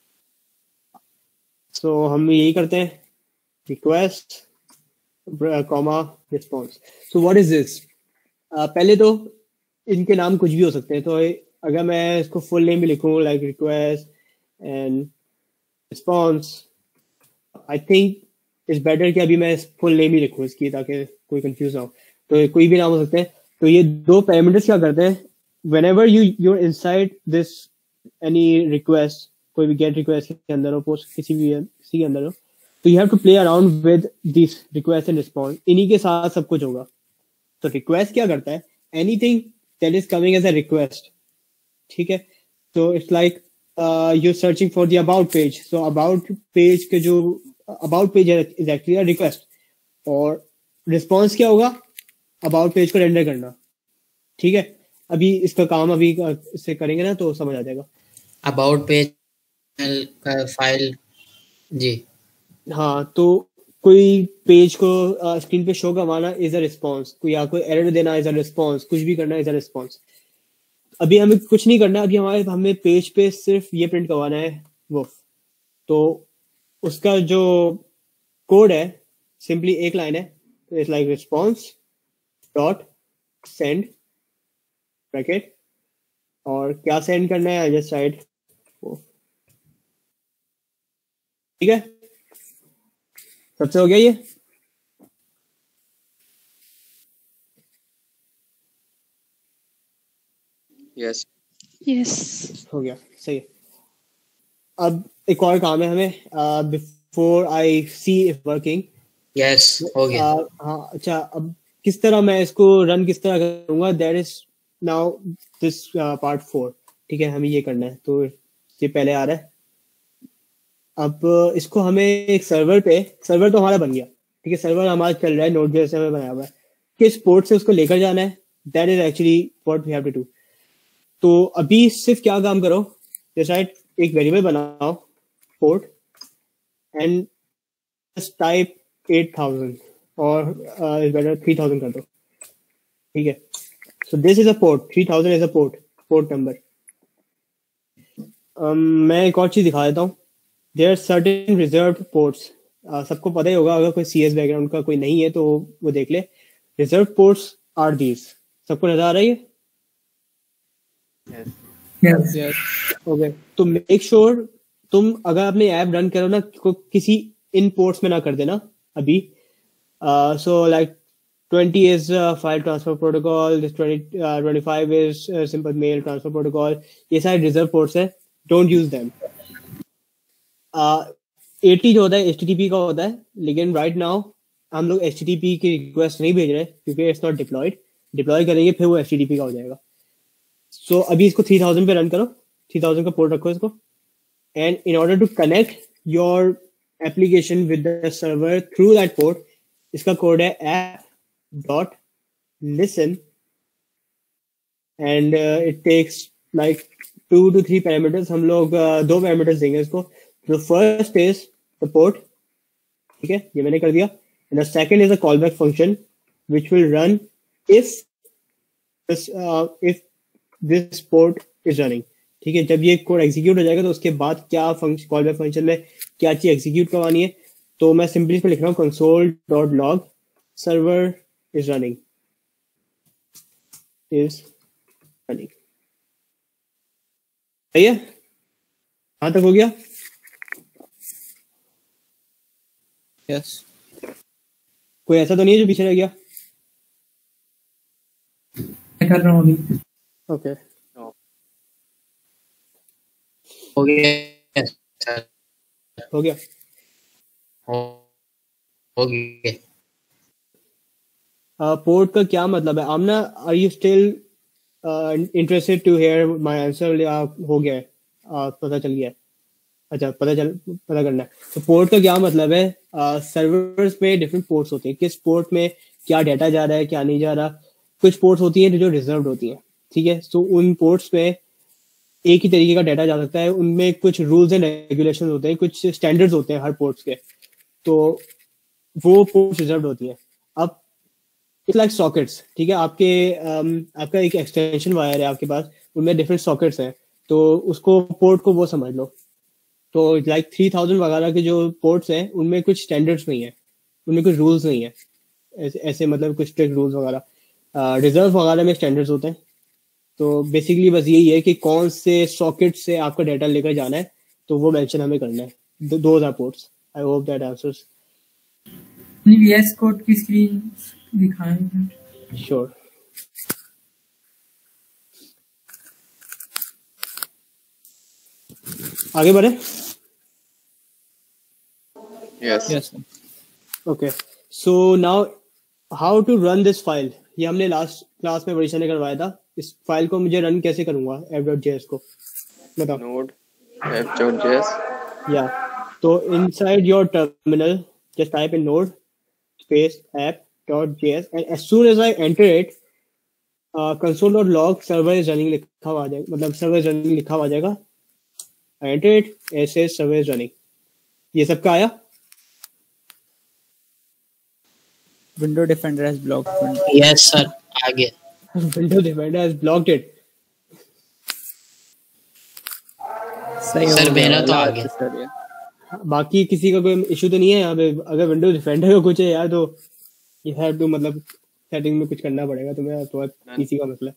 So हम यही करते हैं, request comma response. So what is this? पहले तो इनके नाम कुछ भी हो सकते हैं, तो अगर मैं इसको फुल नेम भी लिखूं like request and response, I think it's better कि अभी मैं फुल नेम ही लिखूं इसकी, ताकि कोई कंफ्यूज ना हो। तो कोई भी नाम हो सकते हैं। तो ये दो पैरामीटर्स क्या करते हैं, whenever you you're inside this any request, कोई भी गेट रिक्वेस्ट के अंदर हो, पोस्ट किसी भी किसी के अंदर हो, तो you have to play around with this request and response. इन्हीं के साथ सब कुछ होगा। तो रिक्वेस्ट क्या करता है, anything that is coming as a request, ठीक है। तो it's like you searching for the about page, so about page के जो about page is actually a request, और रिस्पॉन्स क्या होगा, अबाउट पेज को रेंडर करना, ठीक है। अभी इसका काम अभी इससे करेंगे ना तो समझ आ जाएगा। अबाउट पेज का फाइल जी। हाँ तो कोई पेज को स्क्रीन पे शो करवाना इज अ रिस्पॉन्स, कोई या कोई एरर देना इज अ रिस्पॉन्स, कुछ भी करना इज अ रिस्पॉन्स। अभी हमें कुछ नहीं करना, अभी हमारे हमें पेज पे सिर्फ ये प्रिंट करवाना है वो। तो उसका जो कोड है सिंपली एक लाइन है, तो it's like response dot send bracket, और क्या सेंड करना है जस्ट राइट, ठीक है। सबसे हो गया ये? Yes Yes. हो गया, सही है। अब एक और काम है हमें, before I see if working. Yes हो गया। हाँ अच्छा, अब किस तरह मैं इसको रन किस तरह करूंगा, that is now this part four, ठीक है। हमें ये करना है, तो ये पहले आ रहा है। अब इसको हमें एक सर्वर पे, सर्वर तो हमारा बन गया, ठीक है, सर्वर हमारा चल रहा है, नोड जेएस में बनाया हुआ है, किस पोर्ट से उसको लेकर जाना है, that is actually what we have to do. तो अभी सिर्फ क्या काम करो, जस्ट राइट एक वेरिएबल बनाओ port and just type eight thousand और बेटर थ्री थाउजेंड कर दो, ठीक है। So this is a port, three thousand is a port, port number. मैं एक और चीज दिखा देता हूँ, there are certain reserved ports. सबको पता ही होगा, अगर कोई सीएस बैकग्राउंड का कोई नहीं है तो वो देख ले। रिजर्व्ड पोर्ट्स आर दीज, सबको नजर आ रहा है ये? Yes. ओके, तो मेक श्योर तुम अगर अपने ऐप रन करो ना, को किसी इन पोर्ट्स में ना कर देना अभी। So like twenty is uh, file transfer protocol, this twenty, uh, twenty-five is uh, simple mail transfer protocol, ये सारे रिजर्व पोर्ट्स है, डोंट यूज देम। एटी जो होता है एचटीटीपी का होता है, लेकिन राइट नाउ हम लोग एचटीटीपी की रिक्वेस्ट नहीं भेज रहे क्योंकि इट्स नॉट डिप्लॉयड। डिप्लॉय करेंगे फिर वो एचटीटीपी का हो जाएगा। सो so, अभी इसको थ्री थाउजेंड पे रन करो, थ्री थाउजेंड का पोर्ट रखो इसको, and in order to connect your application with the server through that port, इसका कोड है app dot listen and uh, it takes like two to three parameters। हम लोग uh, दो parameters देंगे इसको। the first is the port, ठीक है, ये मैंने कर दिया, and the second is a callback function which will run if this uh, if this port is running, ठीक है। जब ये कोड एग्जीक्यूट हो जाएगा तो उसके बाद क्या फंक्शन, कॉलबैक फंक्शन में क्या चीज एग्जीक्यूट करवानी है, तो मैं सिंपली इस पे लिख रहा हूँ console dot log server is running is running। सही है, कहां तक हो गया? यस। कोई ऐसा तो नहीं है जो पीछे रह गया? मैं कर रहा हूँ अभी। ओके हो गया। हो गया हो हो गया। पोर्ट uh, का क्या मतलब है? Amna, are you still interested to hear my answer? या हो गया है, uh, पता चल गया है? अच्छा, पता चल पता करना है। तो पोर्ट का क्या मतलब है? सर्वर्स uh, में डिफरेंट पोर्ट्स होते हैं, किस पोर्ट में क्या डाटा जा रहा है क्या नहीं जा रहा। कुछ पोर्ट्स होती हैं जो रिजर्व्ड होती हैं, ठीक है। तो उन पोर्ट्स पे एक ही तरीके का डाटा जा सकता है, उनमें कुछ रूल्स एंड रेगुलेशन होते हैं, कुछ स्टैंडर्ड्स होते हैं हर पोर्ट्स के, तो वो पोर्ट्स रिजर्व्ड होती है। अब इट्स लाइक सॉकेट्स, ठीक है। आपके um, आपका एक एक्सटेंशन वायर है आपके पास, उनमें डिफरेंट सॉकेट्स हैं, तो उसको पोर्ट को वो समझ लो। तो लाइक थ्री थाउजेंड वगैरह के जो पोर्ट्स हैं उनमें कुछ स्टैंडर्ड्स नहीं है, उनमें कुछ रूल्स नहीं है ऐसे, ऐसे मतलब कुछ स्ट्रिक्ट रूल्स वगैरह। रिजर्व वगैरह में स्टैंडर्ड्स होते हैं। तो बेसिकली बस यही है कि कौन से सॉकेट से आपका डाटा लेकर जाना है, तो वो मेंशन हमें करना है। दो are ports. I hope that answers. VS code की स्क्रीन दिखाएं। श्योर। आगे बढ़े। Yes yes okay, so now how to run this file. ये हमने लास्ट क्लास में वरीशा ने करवाया था। इस फाइल को मुझे रन कैसे करूंगा एफ.जेएस को, बताओ। नोड एफ.जेएस या तो inside your terminal just type in node space app.js and as soon as I enter it uh, console.log server is running लिखा हुआ आ जाएगा, मतलब server is running लिखा हुआ आ जाएगा। I enter it, it says server is running। ये सबका आया। Window defender has blocked. Yes sir, आ गया। Window defender has blocked it. सही सर, हो मेरा गया, तो आ लास्ट गया। कर दिया। बाकी किसी का कोई इशू तो नहीं है यहाँ पे? अगर विंडो डिफेंडर का कुछ है यार, तो यू हैव टू मतलब सेटिंग में कुछ करना पड़ेगा तुम्हें, तो पीसी का मसला।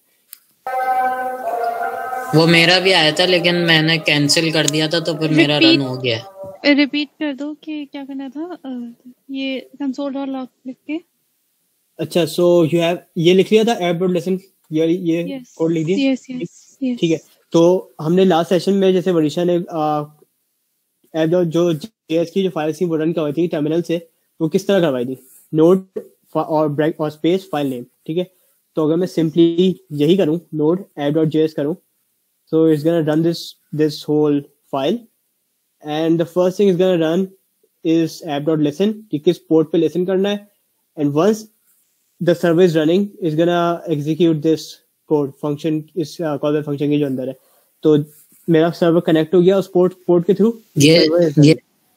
वो मेरा भी आया था लेकिन मैंने कैंसिल कर दिया था, तो फिर मेरा रन हो गया। रिपीट कर दो कि क्या करना था। अ, ये कंसोल डॉट लॉग लिख के। अच्छा, सो यू हैव ये लिख लिया था app.listen, ये ये कोड लिख दिया। यस यस यस ठीक है। तो हमने लास्ट सेशन में जैसे वरीशा ने ऐप जो जो जेएस की जो फाइल्स थी वो रन करवाई थी टर्मिनल से, वो किस तरह करवाई थी? नोड और ब्रेक और स्पेस फाइल नेम, ठीक है। तो अगर मैं सिंपली यही करूं, नोड app.js करूं, so it's gonna run this this whole file and the first thing it's gonna run is app.listen कि किस पोर्ट पे लिसन करना है, and once the server is running it's gonna execute this code function, इस call function के जो अंदर है। तो मेरा सर्वर कनेक्ट हो गया उस पोर्ट पोर्ट के थ्रू। ये ये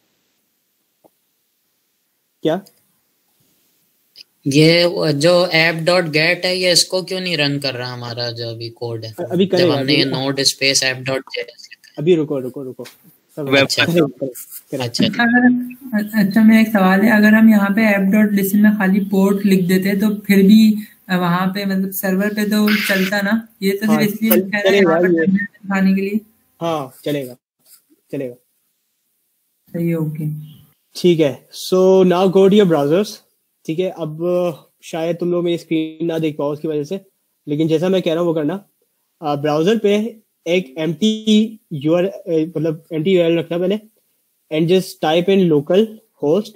क्या ये जो app डॉट गेट है, ये इसको क्यों नहीं रन कर रहा हमारा जो अभी कोड है? अभी जब करेगा, हमने ये अभी- node space app dot JS अभी रुको रुको रुको सब अच्छा। करेगा, करेगा। अच्छा अगर अच्छा मेरा एक सवाल है, अगर हम यहाँ पे ऐप डॉट लिसन में खाली पोर्ट लिख देते तो फिर भी वहाँ पे मतलब सर्वर पे तो चलता ना? ये तो हाँ, सिर्फ इसलिए चल- लिखा है ना चलेगा यहाँ पर ये। terminal दिखाने के लिए। हाँ चलेगा चलेगा। सही है, ओके। ठीक है, so now go to your browsers. ठीक है, अब शायद तुम लोग मेरी स्क्रीन ना देख पाओ उसकी वजह से, लेकिन जैसा मैं कह रहा हूँ वो करना। ब्राउजर पे एक एम्प्टी यूआर मतलब एम्प्टी यूआरएल रखना पहले, and just type in local host.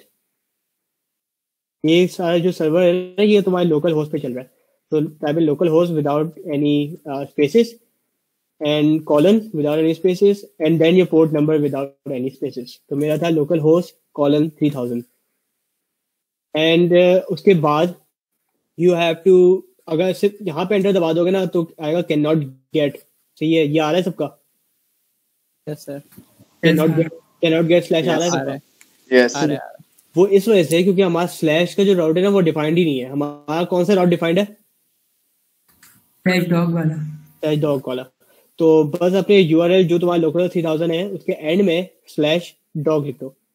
ये सारा जो सर्वर है ना, ये तुम्हारे लोकल होस्ट पे चल रहा है, तो type in local host without any spaces and colon without any spaces and then your port number without any spaces। तो मेरा था local host colon three thousand and uh, उसके बाद you have to, अगर सिर्फ यहाँ पे एंटर दबा दोगे ना तो आएगा कैन नॉट गेट। सही है, ये आ रहा है सबका? Yes sir, can not get can not get slash आ रहा है आ सबका? रहा है यस आ रहा है। वो इस वजह से क्योंकि हमारा स्लैश का जो राउट है ना वो डिफाइंड ही नहीं है। हमारा कौन सा राउट डिफाइंड है? फ्लैश डॉग वाला। स्लैश डॉग वाला। तो बस अपने यूआरएल जो तुम्हारा लोकल थ्री थाउजेंड है उसके एंड में स्लैश डॉग लिख दो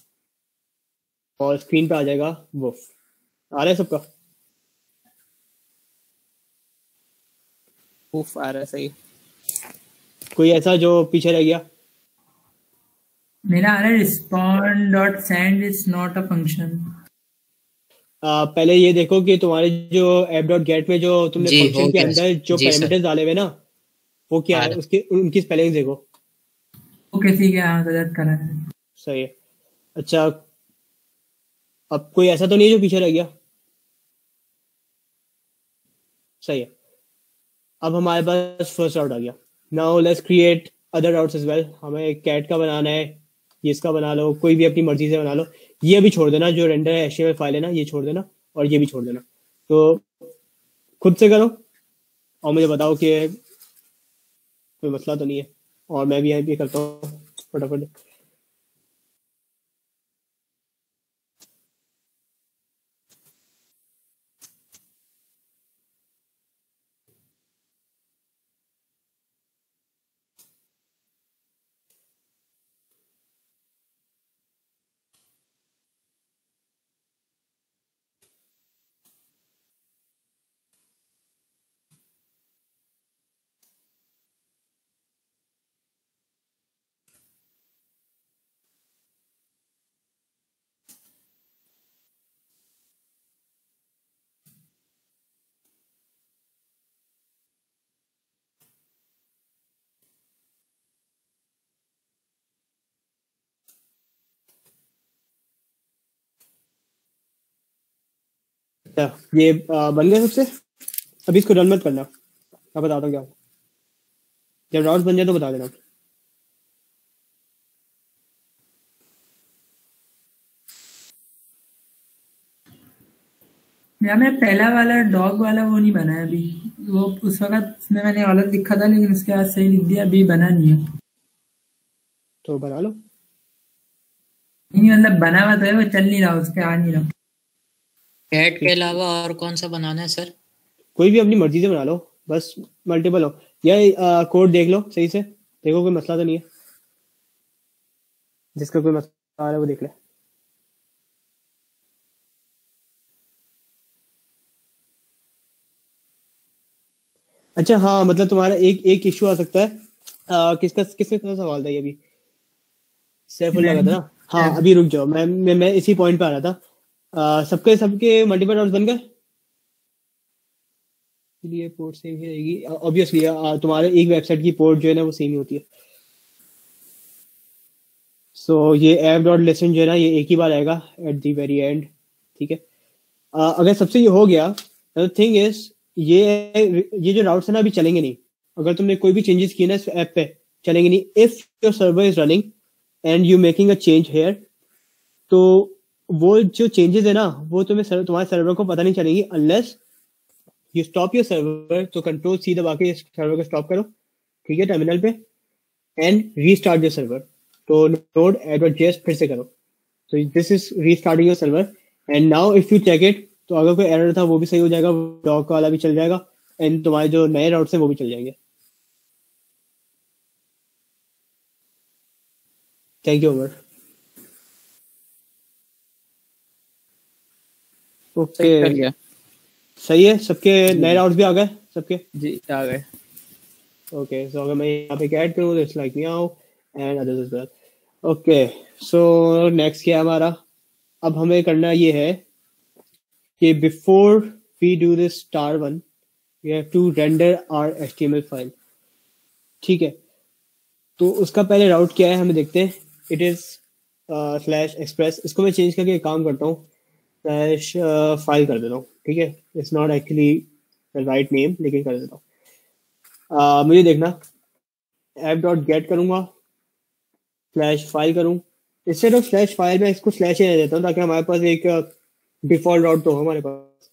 और स्क्रीन पे आ जाएगा वो। आ रहा है सबका? उफ आ रहा है। सही। कोई ऐसा जो पीछे रह गया? मेरा आ रहा है respond dot send is not a function. आ, पहले ये देखो कि तुम्हारे जो app.get में जो तुमने जी, फंक्शन हो के गया। अंदर जो जी, सर। पैरामीटर्स डाले हुए ना वो क्या आ है, रहा। उसकी उनकी स्पेलिंग देखो। ओके ठीक है, हाँ गलत करा है। सही है। अच्छा, अब कोई ऐसा तो नहीं है जो पीछे रह गया? सही है। अब हमारे पास फर्स्ट राउट आ गया। Now let's create other routes as well. हमें कैट का बनाना है, ये इसका बना लो, कोई भी अपनी मर्जी से बना लो। ये भी छोड़ देना, जो रेंडर है एचटीएमएल फाइल है ना, ये छोड़ देना, और ये भी छोड़ देना। तो खुद से करो और मुझे बताओ कि कोई मसला तो नहीं है। और मैं भी यहाँ पे करता हूँ फटाफट। अच्छा, ये आ, बन गया सबसे। अभी इसको रन मत करना, मैं बताता हूँ क्या। जब राउट बन जाए तो बता देना। यार मैं पहला वाला डॉग वाला वो नहीं बना है अभी। वो उस वक्त उसमें मैंने गलत लिखा था, लेकिन उसके बाद सही लिख दिया, अभी बना नहीं है। तो बना लो। नहीं मतलब बना हुआ तो है, वो चल नहीं रहा, उसके आ नहीं रहा। कैट के अलावा और कौन सा बनाना है सर? कोई भी अपनी मर्जी से बना लो, बस मल्टीपल हो। या कोड देख लो सही से, देखो कोई मसला तो नहीं है। जिसका कोई मसला आ रहा है वो देख ले। अच्छा हाँ, मतलब तुम्हारा एक एक इशू आ सकता है। आ, किसका किसका किसका सवाल था ये अभी? सैफुल्लाह का था ना? हाँ अभी रुक जाओ, मैं मैं, मैं इसी पॉइंट पे आ रहा था। आ, सबके सबके मल्टीपल राउंड्स बन गए। ये पोर्ट सेम ही रहेगी ऑब्वियसली। तुम्हारे एक वेबसाइट की पोर्ट जो है ना वो सेम ही होती है। सो so, ये ऐप डॉट लिसन जो है ना, ये एक ही बार आएगा एट द वेरी एंड। ठीक है, आ, अगर सबसे ये हो गया, द थिंग इज ये ये जो राउट्स है ना अभी चलेंगे नहीं। अगर तुमने कोई भी चेंजेस किए ना इस ऐप पे, चलेंगे नहीं। If your server is running and you making a change here, तो वो जो चेंजेस है ना वो तुम्हें सर्वर, तुम्हारे सर्वर को पता नहीं चलेगी unless you stop your server. तो कंट्रोल सी दबा के सर्वर को स्टॉप करो, ठीक है, टर्मिनल पे, एंड रीस्टार्ट योर सर्वर। तो नोड एडजेस्ट फिर से करो। तो this is restarting your server. And now if you check it, तो अगर कोई एरर था वो भी सही हो जाएगा, डॉग वाला भी चल जाएगा, एंड तुम्हारे जो नए राउट्स हैं वो भी चल जाएंगे। Thank you Amar. ओके, सही है। सबके नए राउट्स भी आ गए सबके? जी आ गए। ओके, सो अगर मैं यहाँ पे ऐड करूँ तो it's like meow and others as well. Okay, so next क्या है हमारा? अब हमें करना ये है कि before we do this star one we have to render our HTML file. ठीक है, तो उसका पहले राउट क्या है हमें देखते हैं। It is slash express. इसको मैं चेंज करके एक काम करता हूँ, स्लैश फाइल कर देता हूँ। ठीक है, it's not actually right name, लेकिन कर देता हूँ। uh, मुझे देखना, ऐप डॉट गेट करूँगा, स्लैश फाइल करूँ। इंस्टेड ऑफ स्लैश फाइल में इसको स्लैश ही दे देता हूँ, ताकि हमारे पास एक डिफॉल्ट राउट तो हो हमारे पास।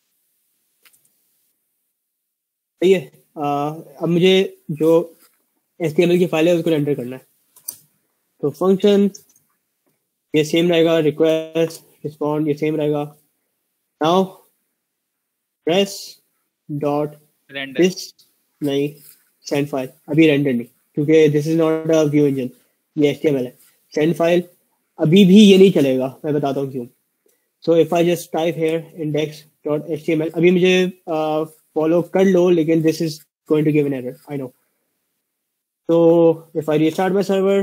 सही है। uh, अब मुझे जो एचटीएमएल की फाइल है उसको रेंडर करना है। तो फंक्शन ये सेम रहेगा, रिक्वेस्ट रिस्पॉन्ड ये सेम रहेगा। नाउ प्रेस डॉट दिस, नहीं सेंड फाइल, अभी रेंडर नहीं, क्योंकि this is not a view engine, ये एचटीएमएल है। सेंड फाइल अभी भी ये नहीं चलेगा, मैं बताता हूँ क्यों। So if I just type here index dot HTML, अभी मुझे फॉलो uh, कर लो, लेकिन this is going to give an error, I know. So if I restart my server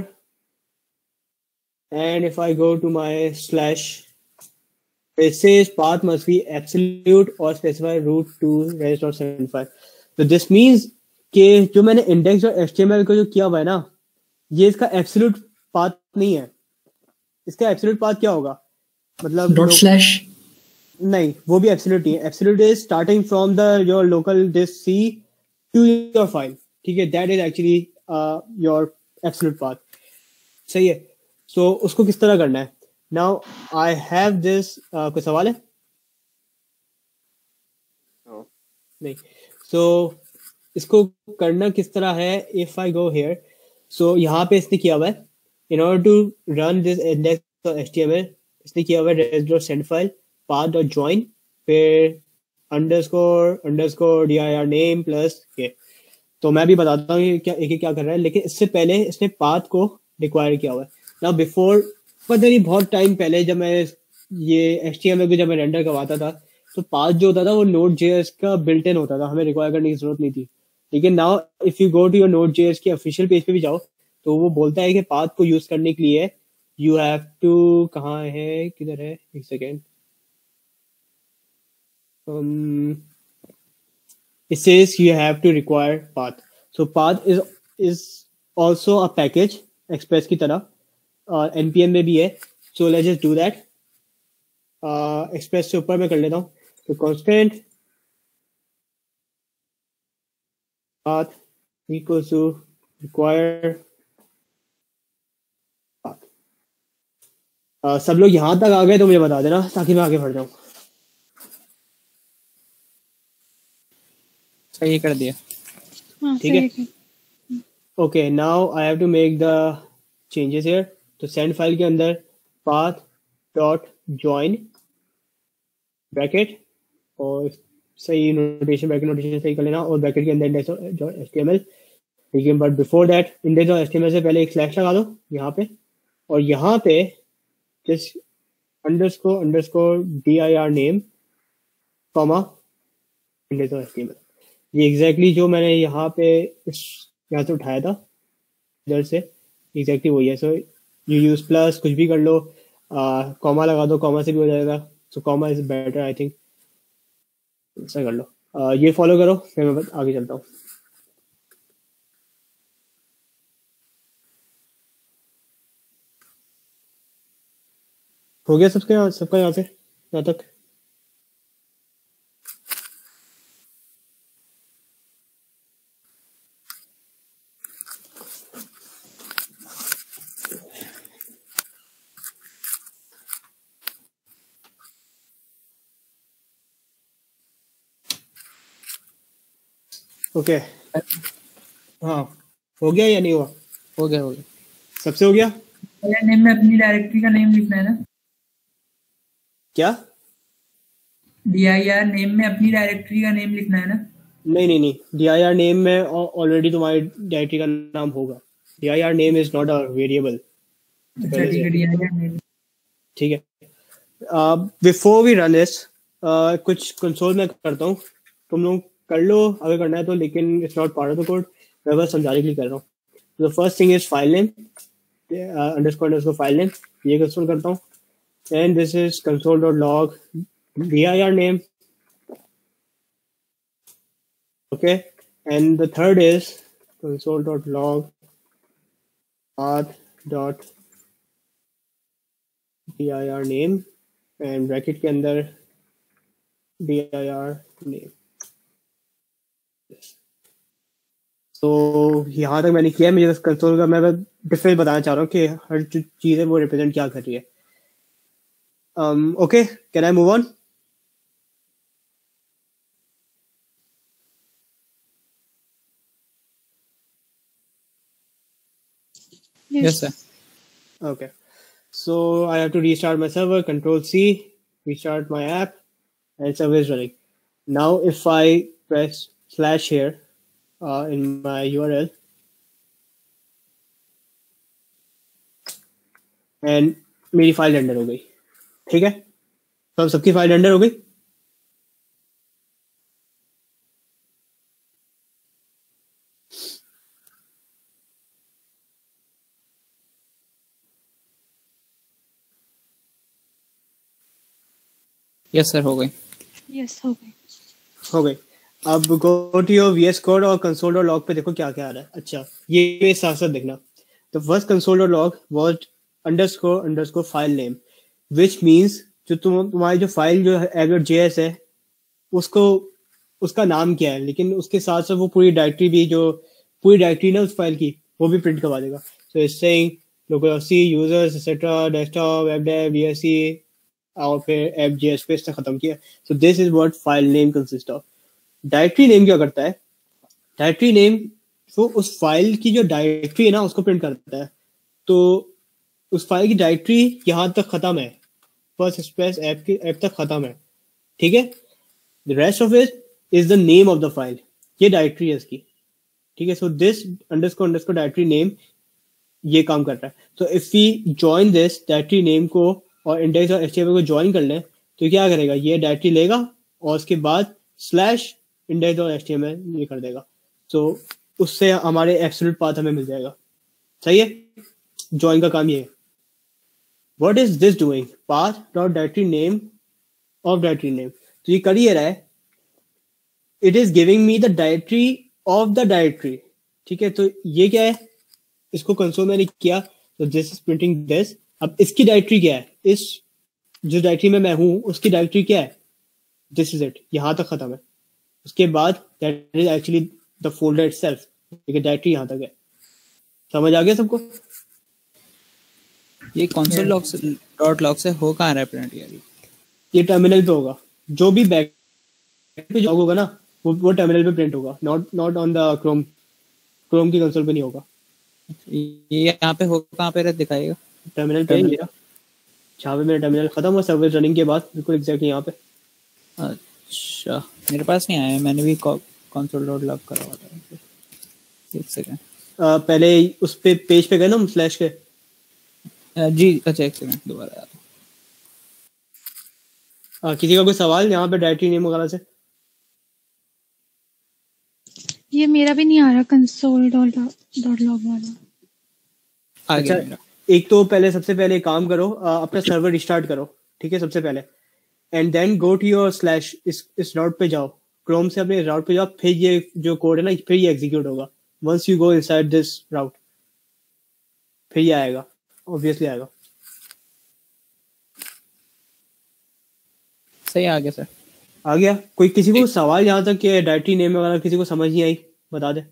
and if I go to my slash, it says path must be absolute or specify root to res dot seventy-five. So this means कि जो मैंने index और html को जो किया हुआ है ना, ये इसका absolute path नहीं है। इसका एब्सोल्यूट पाथ क्या होगा? मतलब डॉट स्लैश नहीं, वो भी एब्सोल्यूट नहीं है. Absolute is starting from the your local disk C to your file. ठीक है, that is actually your absolute path. सही है. सो so, उसको किस तरह करना है? Now I have this. कोई सवाल है? No. नहीं. सो so, इसको करना किस तरह है? इफ आई गो हियर, सो यहाँ पे इसने किया हुआ है in order to run this index of HTML, इसने किया हुआ है res dot send file path dot join फिर underscore underscore D I R name plus के. तो मैं भी बताता हूँ क्या एक एक क्या कर रहा है, लेकिन इससे पहले इसने पाथ को रिक्वायर किया हुआ है. नाउ बिफोर, पता नहीं बहुत टाइम पहले जब मैं ये एचटीएमएल को जब मैं रेंडर करवाता था तो पाथ जो होता था वो नोड जेएस का बिल्ट इन होता था, हमें रिक्वायर करने की जरूरत नहीं थी. लेकिन now if you go to your node JS के ऑफिशियल पेज पे भी जाओ तो वो बोलता है कि पाथ को यूज करने के लिए यू हैव टू, कहाँ है, किधर है, एक second, um, it says you have to require path. So path is is also a package express की तरह और npm में भी है. So let's just do that. uh, express से ऊपर मैं कर लेता हूँ. So constant path equals to require path. uh, सब लोग यहाँ तक आ गए तो मुझे बता देना ताकि मैं आगे बढ़ जाऊँ. सही कर दिया. हाँ, ठीक है. Okay, now I have to make the changes here. तो सेंड फाइल के अंदर पाथ डॉट ज्वाइन ब्रैकेट और सही नोटेशन, ब्रैकेट नोटेशन सही कर लेना और ब्रैकेट के अंदर इंडेक्स जो एचटीएमएल. लेकिन बट बिफोर दैट इंडेक्स और एचटीएमएल से पहले एक स्लैश लगा दो यहाँ पे और यहाँ पे just underscore underscore D I R name comma index और एचटीएमएल. ये एग्जैक्टली exactly जो मैंने यहाँ पे इस यहाँ से उठाया था इधर से एग्जैक्टली exactly वही है. सो यू यूज प्लस कुछ भी कर लो, कॉमा लगा दो, कॉमा से भी हो जाएगा. So comma is better I think. ऐसा कर लो. uh, ये फॉलो करो फिर मैं आगे चलता हूँ. हो गया सबके यहाँ सबका यहाँ से यहाँ तक? Okay okay. हाँ, हो गया या नहीं हुआ? हो गया हो गया. सबसे हो गया. नेम में अपनी डायरेक्टरी का नेम लिखना है ना? क्या? डी आई आर नेम में अपनी डायरेक्टरी का नेम लिखना है ना? नहीं नहीं नहीं, डी आई आर नेम में ऑलरेडी तुम्हारी डायरेक्टरी का नाम होगा. D I R name is not a variable. ठीक है. बिफोर वी रन दिस कुछ कंसोल में करता हूँ, तुम लोग कर लो अगर करना है तो, लेकिन it's not part of the code, मैं बस समझाने के लिए कर रहा हूँ. The first thing is file name underscore underscore file name, ये कंसोल करता हूँ. And this is console dot log D I R name. Okay, and the third is console dot log path dot dir name and bracket के अंदर dir name. तो यहाँ तक मैंने किया. मुझे कंसोल का मैं डिफरेंस बताना चाह रहा हूँ कि हर जो चीज़ है वो रिप्रेजेंट क्या कर रही है. Okay, can I move on? Yes sir. Okay, so I have to restart my server. Control C, restart my app, and server is running. Now if I press slash here uh, in my U R L and मेरी file render हो गई. ठीक है, तो सबकी file render हो गई. Yes sir, हो गई. यस हो गई. हो गई. अब go to your VS code और कंसोल डॉट लॉग पे देखो क्या क्या आ रहा है. अच्छा, ये साथ साथ देखना. तो first console dot log was underscore underscore file name, which means जो तुम तुम्हारी जो फाइल जो app.js है उसको उसका नाम क्या है, लेकिन उसके साथ साथ वो पूरी डायरेक्टरी भी जो पूरी डायरेक्टरी ना उस फाइल की वो भी प्रिंट करवा देगा. So it's saying local users etcetera desktop web dev DSC और फिर app.js पे इसने खत्म किया. So this is what file name consist of. Directory name क्या करता है? डायरेक्टरी नेम तो उस फाइल की जो डायरेक्टरी है ना उसको प्रिंट करता है. तो उस फाइल की डायरेक्टरी यहाँ तक खत्म है, फर्स्ट एक्सप्रेस ऐप की ऐप तक खत्म है, ठीक है. The rest of it is the name of the file, ये डायरेक्टरी है इसकी, ठीक है. So this underscore underscore directory name ये काम कर रहा है. तो if we join this directory name को और इंडेक्स और एचटीएमएल को ज्वाइन कर लें तो क्या करेगा, ये डायरेक्टरी लेगा और उसके बाद स्लैश इंडेक्स और एचटीएमएल ये कर देगा. तो उससे हमारे एब्सोल्यूट पाथ हमें मिल जाएगा. सही है, ज्वाइन का काम ये है. What is this doing? Path dot directory name of directory name. तो ये कर ये रहा है, it is giving me the directory of the directory, ठीक है. तो ये क्या है, इसको कंसोल मैंने किया तो दिस इज प्रिंटिंग दिस. अब इसकी डायरेक्टरी क्या है, इस जो डायरेक्टरी में मैं हूं उसकी डायरेक्टरी क्या है, दिस इज इट, यहां तक खत्म है. उसके बाद that is actually the folder itself, ठीक है. डायरेक्टरी यहां तक है. समझ आ गया सबको? ये कंसोल लॉग से डॉट लॉग से हो कहां रहा है प्रिंट यार? ये टर्मिनल पे होगा, जो भी बैक पे जो होगा ना वो वो टर्मिनल पे प्रिंट होगा, not not on the Chrome. Chrome की कंसोल पे नहीं होगा. ये यहाँ पे हो कहां पे रहा दिखाएगा? टर्मिनल पे मेरा, जहाँ पे मेरा टर्मिनल खत्म हुआ सर्विस रनिंग के बाद, बिल्कुल एग्जैक्टली यहाँ पे. अच्छा, मेरे पास नहीं आया, मैंने भी कंसोल डॉट लॉग करा हुआ था. एक सेकंड, पहले उस पे पेज पे गए ना हम स्लैश के. आ, जी अच्छा एक सेकंड दोबारा आ रहा. किसी का कोई सवाल यहाँ पे डायरेक्टरी नेम वगैरह से? ये मेरा भी नहीं आ रहा कंसोल डॉट लॉग वाला. आ गया अच्छा, मेरा. एक तो पहले सबसे पहले काम करो, अपना सर्वर रिस्टार्ट करो, ठीक है, सबसे पहले. And then go to your slash, इस इस राउट पे जाओ, क्रोम से अपने राउट पे जाओ, फिर ये जो कोड है ना फिर ये एग्जीक्यूट होगा. Once you go inside this route फिर ये आएगा, ऑब्वियसली आएगा. सही आ गया सर. आ गया. कोई किसी को सवाल यहाँ तक कि डायरेक्टरी नेम वगैरह किसी को समझ नहीं आई, बता दे.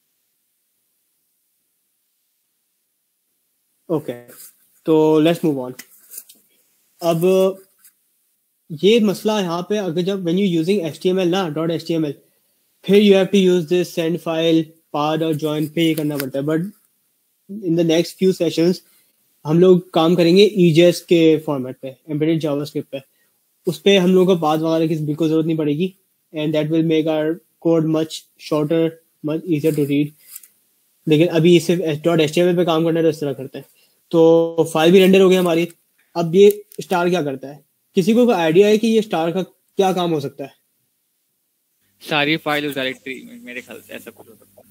ओके, तो लेट्स मूव ऑन. अब ये मसला यहाँ पे, अगर जब व्हेन यू यूजिंग एचटीएमएल ना डॉट एचटीएमएल, फिर you have to use this send file path और जॉइन पे ये करना पड़ता है. But in the next few sessions हम लोग काम करेंगे ईजेएस के फॉर्मेट पे, एम्बेडेड जावास्क्रिप्ट पे. उस पे हम लोगों को पाथ वगैरह की बिल्कुल जरूरत नहीं पड़ेगी, and that will make our code much shorter, much easier to read. लेकिन अभी इसे डॉट एचटीएमएल पे काम करना है तो इस तरह करते हैं. तो फाइल भी रेंडर हो गई हमारी. अब ये स्टार क्या करता है? किसी को कोई आइडिया है कि ये स्टार का क्या काम हो सकता है? सारी फाइल उस डायरेक्टरी में, मेरे ख्याल से ऐसा कुछ हो सकता है.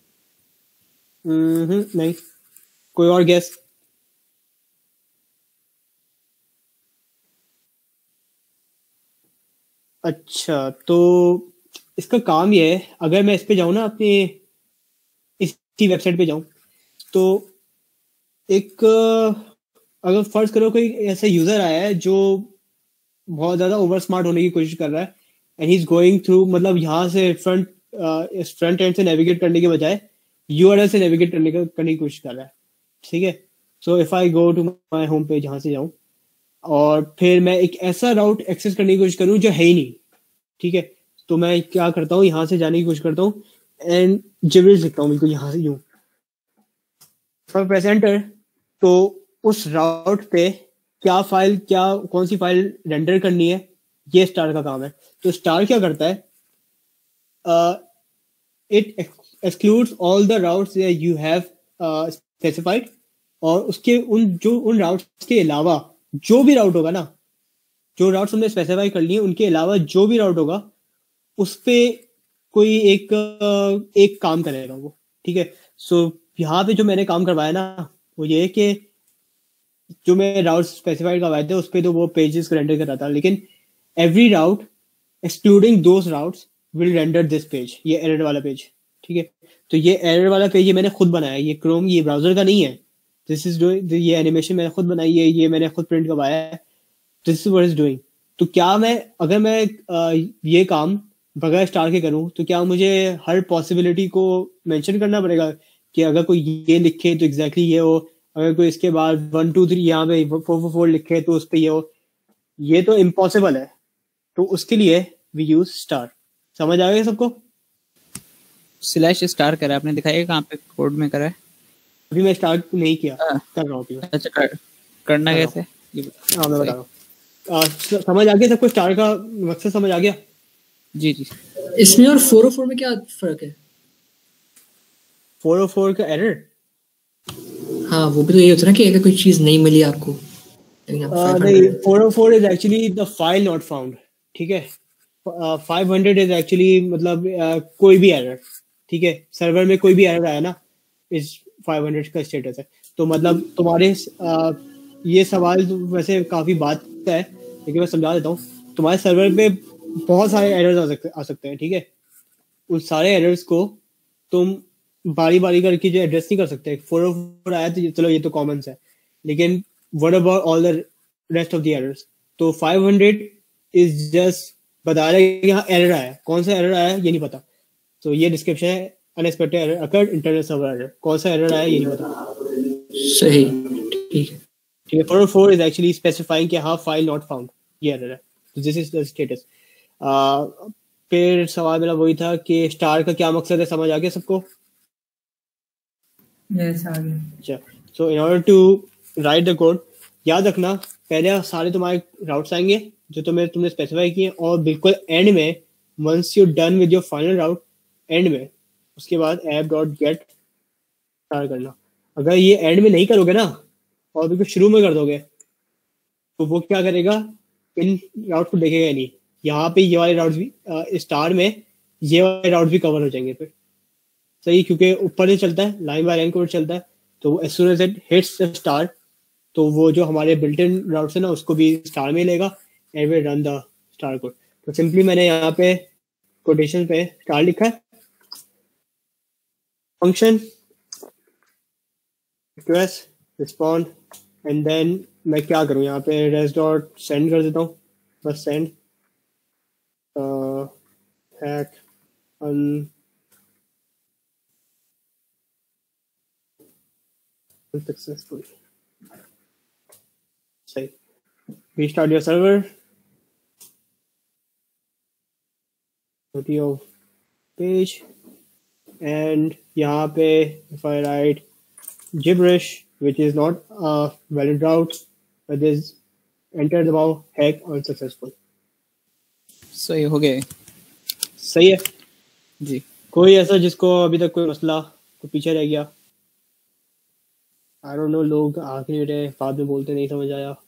हम्म नहीं, कोई और गेस? अच्छा, तो इसका काम ये है, अगर मैं इस पे जाऊं ना, अपने इसी वेबसाइट पे जाऊं, तो एक अगर फर्ज करो कोई ऐसा यूजर आया है जो बहुत ज्यादा ओवर स्मार्ट होने की कोशिश कर रहा है, and he is going through, मतलब यहाँ से फ्रंट इस फ्रंट एंड से नेविगेट करने के बजाय यूआरएल से नेविगेट करने का करने की कोशिश कर रहा है, ठीक है. So if I go to my home page, यहाँ से जाऊं और फिर मैं एक ऐसा राउट एक्सेस करने की कोशिश करूं जो है ही नहीं, ठीक है. तो मैं क्या करता हूँ, यहाँ से जाने की कोशिश करता हूँ एंड जिब्रिश लिखता हूँ बिल्कुल यहाँ से यूं. प्रेस एंटर, तो उस राउट पे क्या फाइल, क्या कौन सी फाइल रेंडर करनी है, ये स्टार का काम है. तो स्टार क्या करता है, it excludes all the routes you have specified, और उसके उन जो उन राउट्स के अलावा जो भी राउट होगा ना, जो राउट्स हमने स्पेसिफाई कर लिए उनके अलावा जो भी राउट होगा उस पे कोई एक एक काम करेगा वो, ठीक है. सो यहाँ पे जो मैंने काम करवाया ना वो ये है कि जो मैं राउट स्पेसिफाइड करवाए थे उस पे तो वो पेजेस को रेंडर कर रहा था, लेकिन every route excluding those routes will render this page, ये एरर वाला पेज, ठीक है. तो ये एरर वाला पेज ये मैंने खुद बनाया, ये क्रोम, ये ब्राउजर का नहीं है, दिस इज डूइंग, ये एनिमेशन मैंने खुद बनाई है, ये मैंने खुद प्रिंट करवाया है, this is what is doing. तो क्या मैं अगर मैं आ, ये काम बगैर स्टार के करूं तो क्या मुझे हर पॉसिबिलिटी को मेंशन करना पड़ेगा कि अगर कोई ये लिखे तो एग्जैक्टली ये हो, अगर कोई इसके बाद वन टू थ्री यहाँ पे फोर फोर फोर लिखे तो उस पर ये हो? ये तो इम्पॉसिबल है। तो उसके लिए वी यूज स्टार। समझ आ गया सबको? स्लैश स्टार करा आपने, दिखाइए कहाँ पे कोड में करा है? अभी मैं स्टार्ट नहीं किया, कर रहा हूँ अभी। अच्छा कर, करना कैसे? हाँ मैं बता रहा हूँ। समझ आ गया सबको? स्टार का मकसद समझ आ गया? जी जी। इसमें और फोर ओ फोर में क्या फर्क है? फोर ओ फोर का एरर, हाँ वो भी तो यही होता है ना कि अगर कोई चीज नहीं मिली आपको, नहीं, four o four is actually the file not found. ठीक है, फाइव हंड्रेड इज एक्चुअली मतलब uh, कोई भी एरर। ठीक है, सर्वर में कोई भी एरर आया ना, इस फाइव हंड्रेड का स्टेटस है। तो मतलब तुम्हारे uh, ये सवाल तो वैसे काफी बात का है, लेकिन मैं समझा देता हूँ। तुम्हारे सर्वर पे बहुत सारे एरर्स आ सकते आ सकते हैं। ठीक है, उन सारे एरर्स को तुम बारी बारी करके जो एड्रेस नहीं कर सकते। फोर ओ फोर आया तो चलो ये तो कॉमन है, लेकिन what about all the rest of the errors? तो फाइव हंड्रेड इज जस्ट बता रहे हैं कि हाँ एरर आया, कौन सा एरर आया ये नहीं पता। तो ये डिस्क्रिप्शन है, unexpected error occurred internet server error. कौन सा एरर आया ये नहीं पता। सही, ठीक है ठीक है। Four o four is actually specifying कि हाँ फाइल नॉट फाउंड, ये एरर है। तो दिस इज द स्टेटस। फिर सवाल मेरा वही था कि स्टार का क्या मकसद है, समझ आ गया सबको? यस आ गया। अच्छा, so in order to write the code, याद रखना पहले सारे तुम्हारे राउट्स आएंगे जो तुम्हें तुमने स्पेसिफाई किए, और बिल्कुल एंड में once you done with your final route, end में उसके बाद ऐप डॉट गेट स्टार करना। अगर ये एंड में नहीं करोगे ना और बिल्कुल शुरू में कर दोगे तो वो क्या करेगा, इन राउट को देखेगा नहीं। यहाँ पे ये वाले राउट्स भी स्टार में ये वाले राउट्स भी कवर हो जाएंगे फिर। सही, क्योंकि ऊपर से चलता है, लाइन बाय लाइन कोड चलता है। तो as soon as it hits the star, तो वो जो हमारे बिल्ट इन राउट्स है ना उसको भी स्टार में लेगा and will run the star code. तो सिंपली मैंने यहाँ पे कोटेशन पे स्टार लिखा है, function request respond, and then मैं क्या करूँ यहाँ पे रेस डॉट सेंड कर देता हूँ, बस send hack un successful. Say, restart your server. Go to your page, and यहाँ पे if I write gibberish, which is not a valid route, but is enter दबाओ hack unsuccessful. सही हो गए? सही है जी। कोई ऐसा जिसको अभी तक कोई मसला, कोई पीछे रह गया? I don't know, लोग आगे नहीं रहे, बाद में बोलते नहीं समझ आया।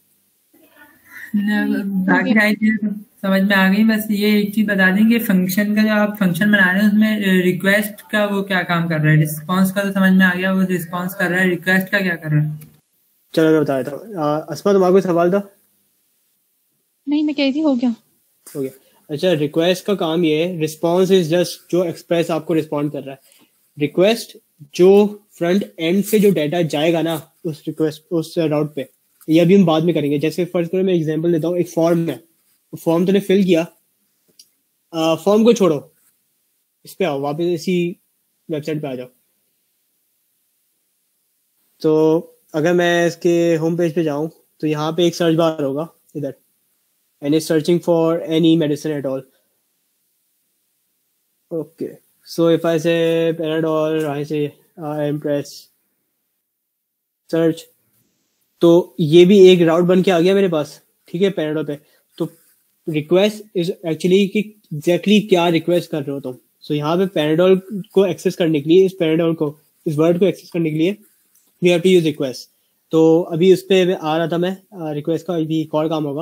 बाकी सारी चीजें समझ में आ गई। बस ये एक चीज बता दें कि फंक्शन का जो आप फंक्शन बना रहे हैं उसमें रिक्वेस्ट का वो क्या काम कर रहा है। रिस्पांस का तो समझ में आ गया, वो रिस्पांस कर रहा है, रिक्वेस्ट का क्या कर रहा है? चलो मैं बता देता हूँ। अस्मा तुम्हारा कोई सवाल था? नहीं, मैं कह रही हो गया हो गया। अच्छा, रिक्वेस्ट का काम ये है, रिस्पांस इज जस्ट जो एक्सप्रेस आपको रिस्पॉन्ड कर रहा है। रिक्वेस्ट जो फ्रंट एंड से जो डाटा जाएगा ना उस रिक्वेस्ट उस राउट पे, ये अभी हम बाद में करेंगे। जैसे फर्स्ट करो, मैं एग्जांपल देता हूँ। एक फॉर्म है, फॉर्म तूने फिल किया, फॉर्म को छोड़ो, इस पे आओ, वापस इसी वेबसाइट पे आ जाओ। तो अगर मैं इसके होम पेज पे जाऊं तो यहाँ पे एक सर्च बार होगा इधर, and is searching for any medicine at all. Okay, so if I say Paradol, आई से आई एम प्रेस सर्च, तो ये भी एक राउट बन के आ गया मेरे पास। ठीक है, पैराडॉल पे। तो रिक्वेस्ट इज एक्चुअली कि एग्जैक्टली क्या रिक्वेस्ट कर रहे हो तुम। सो यहाँ पे पैराडॉल को एक्सेस करने के लिए, इस पैराडॉल को, इस वर्ड को एक्सेस करने के लिए we have to use request. तो अभी उस पर आ रहा था मैं, रिक्वेस्ट का अभी एक और काम होगा।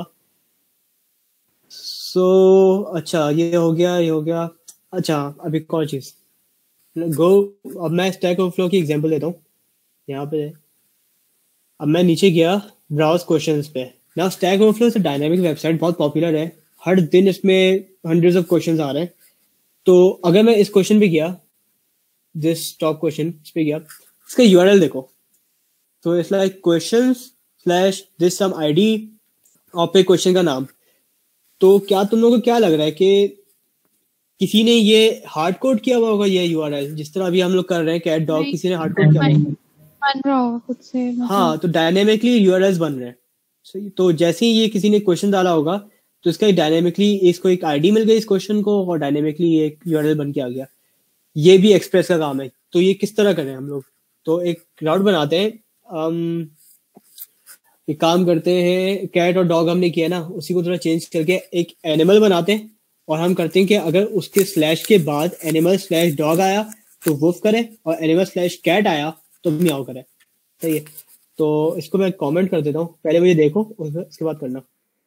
सो so, अच्छा ये हो गया, ये हो गया। अच्छा, अभी एक और चीज गो, अब मैं स्टैक ओवरफ्लो की एग्जांपल देता हूँ यहाँ पे। अब मैं नीचे गया ब्राउज क्वेश्चंस पे ना। स्टैक ओवरफ्लो से डायनामिक वेबसाइट बहुत पॉपुलर है, हर दिन इसमें हंड्रेड्स ऑफ क्वेश्चंस आ रहे हैं। तो अगर मैं इस क्वेश्चन पे गया, दिस टॉप क्वेश्चन, इस पे गया, इसका यूआरएल देखो। तो it's like question slash this some ID और पे क्वेश्चन का नाम। तो क्या तुम लोगों को क्या लग रहा है कि किसी ने ये हार्ड कोड किया हुआ होगा ये यूआरएल, जिस तरह अभी हम लोग कर रहे हैं कैट डॉग, किसी ने हार्ड कोड किया हुआ होगा? बन रहा होगा खुद से मतलब। हाँ, तो डायनेमिकली यूआरएल्स बन रहे हैं। सही, तो जैसे ही ये किसी ने क्वेश्चन डाला होगा तो इसका डायनेमिकली इसको एक आईडी मिल गई इस क्वेश्चन को और डायनेमिकली ये यूआरएल बन के आ गया। ये भी एक्सप्रेस का काम है। तो ये किस तरह करें हम लोग? तो एक राउट बनाते हैं, um, एक काम करते हैं, कैट और डॉग हमने किया ना, उसी को थोड़ा चेंज करके एक एनिमल बनाते हैं और हम करते हैं कि अगर उसके स्लैश के बाद एनिमल स्लैश डॉग आया तो वुफ करे और एनिमल स्लैश कैट आया तो म्याऊ करे। सही है, तो इसको मैं कमेंट कर देता हूँ, पहले मुझे देखो उसके बाद करना।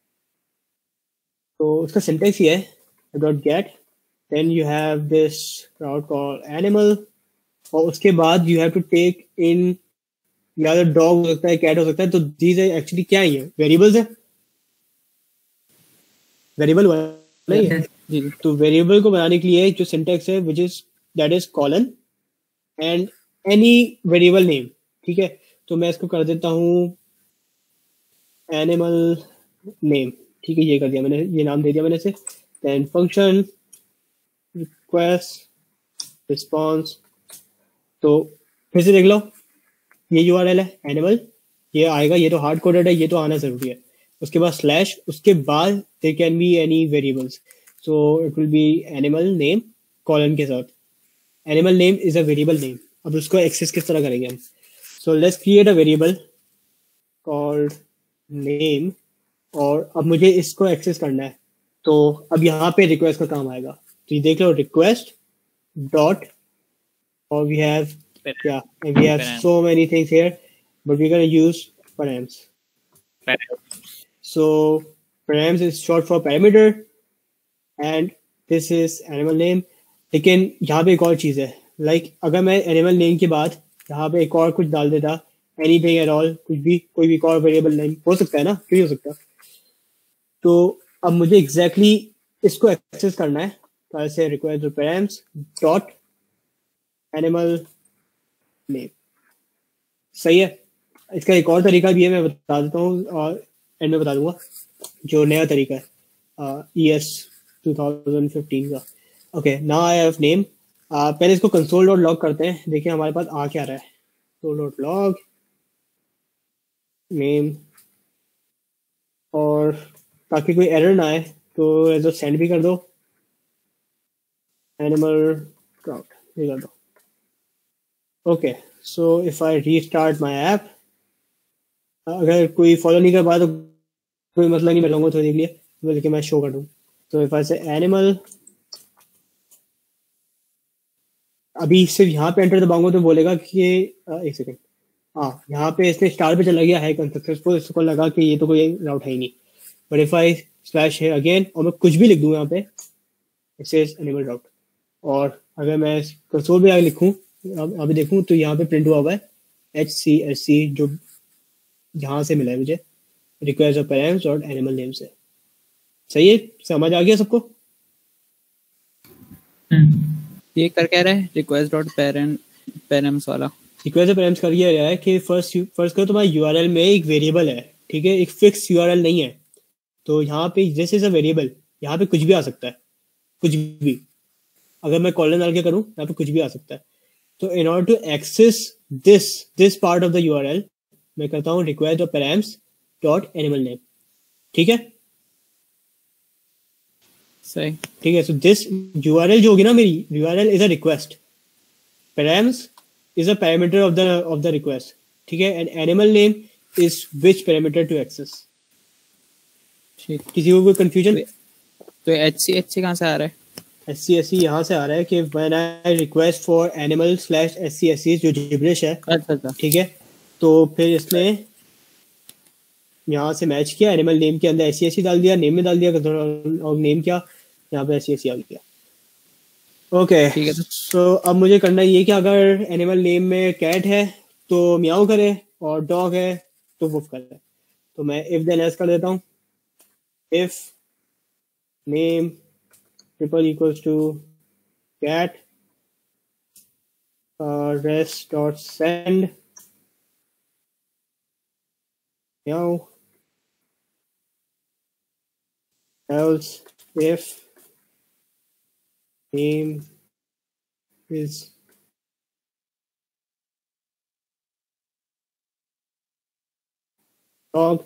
तो उसका सिंटेक्स ये है dot get, then you have this route call animal और उसके बाद you have to take in, या तो डॉग हो सकता है, कैट हो सकता है। तो दीज एक्चुअली क्या है? वेरिएबल्स है, वेरिएबल नहीं है। तो वेरिएबल को बनाने के लिए जो सिंटेक्स है which is that is colon and any variable name. ठीक है, तो मैं इसको कर देता हूँ एनिमल नेम। ठीक है, ये कर दिया मैंने, ये नाम दे दिया मैंने इसे। देन फंक्शन रिक्वेस्ट रिस्पॉन्स, तो फिर से देख लो, ये यूआरएल है एनिमल, ये आएगा, ये तो हार्ड कोडेड है, ये तो आना जरूरी है। उसके बाद स्लैश, उसके बाद there can be any variables, so it will be animal name colon के साथ। Animal name is a variable name. अब उसको एक्सेस किस तरह करेंगे हम? So let's create a variable called name और अब मुझे इसको एक्सेस करना है। तो अब यहाँ पे रिक्वेस्ट का काम आएगा। तो ये देख लो, रिक्वेस्ट डॉट और we have yeah and we have Params. so many things here, but we're going to use params. Params. So params is short for parameter and this is animal name. लेकिन यहाँ पे एक और चीज है, like like, अगर मैं animal name के बाद यहाँ पे एक और कुछ डाल देता, एनीथिंग एट ऑल, कुछ भी, कोई भी और वेरिएबल नेम हो सकता है ना, क्यों हो सकता? तो अब मुझे एग्जैक्टली exactly इसको एक्सेस करना है। तो ऐसे request params dot animal name. सही है। इसका एक और तरीका भी है, मैं बता देता हूँ और एंड में बता दूंगा, जो नया तरीका है ई एस ट्वेंटी फिफ्टीन का। Okay, now I have name. पहले इसको कंसोल डॉट लॉग करते हैं, देखिए हमारे पास आ क्या रहा है। कंसोल डॉट लॉग नेम, और ताकि कोई एरर ना आए तो एज सेंड भी कर दो, एनिमल क्राउड ये कर दो। Okay, so if I restart my app, अगर कोई फॉलो नहीं कर पाया तो कोई मतलब नहीं, मैं लूंगा थोड़ी देर के लिए, बल्कि मैं शो कर दूँ। तो इफ आई से एनिमल, अभी सिर्फ यहाँ पे एंटर दबाऊंगा तो बोलेगा कि आ, एक सेकेंड, हाँ यहाँ पे इसने स्टार पे चला गया है सक्सेसफुल, इसको लगा कि ये तो कोई राउट है ही नहीं। बट इफ आई स्लैश है अगेन और मैं कुछ भी लिख दूँ यहाँ पे, इट सेज एनिमल राउट, और अगर मैं कंसोल पे आगे लिखूँ अभी देखूँ तो यहाँ पे प्रिंट हुआ हुआ है एच सी एस सी, जो यहाँ से मिला है मुझे, रिक्वेस्ट ऑफ पेरेंट्स और एनिमल नेम से। सही है, समझ आ गया सबको? ये कर क्या रहा है रिक्वेस्ट डॉट पेरेंट पेरेंट्स वाला? रिक्वेस्ट ऑफ पेरेंट्स कर ये रहा है कि फर्स्ट फर्स्ट करो तुम्हारा यूआरएल में एक वेरिएबल है, ठीक है, एक फिक्स यूआरएल नहीं है। तो यहाँ पे दिस इज अ वेरिएबल, यहाँ पे कुछ भी आ सकता है, कुछ भी। अगर मैं कॉलन डाल के करूँ यहाँ पे कुछ भी आ सकता है। तो in order to access this this part of the URL मैं करता हूँ request of parents dot animal name. ठीक है, सही, ठीक है। सो दिस यूआरएल जो होगी ना मेरी, URL is a request, params is a parameter of the of the request, ठीक है, and animal name is which parameter to access। ठीक, किसी को कोई कंफ्यूजन? तो एच सी एच सी कहाँ से आ रहा है? एच सी एस सी यहाँ से आ रहा है कि when I request for animal slash H C S C, जो जिब्रिश है, अच्छा अच्छा, ठीक है। तो फिर इसने यहाँ से मैच किया, एनिमल नेम के अंदर एच सी एस सी डाल दिया, नेम में डाल दिया, और नेम क्या यहाँ पे एच सी एस सी आ गया। ओके, ठीक है। तो अब मुझे करना ये कि अगर एनिमल नेम में कैट है तो म्याऊ करे और डॉग है तो वुफ करे। तो मैं इफ देन एल्स कर देता हूँ, if name triple equals to cat rest dot send meow, else if name is dog,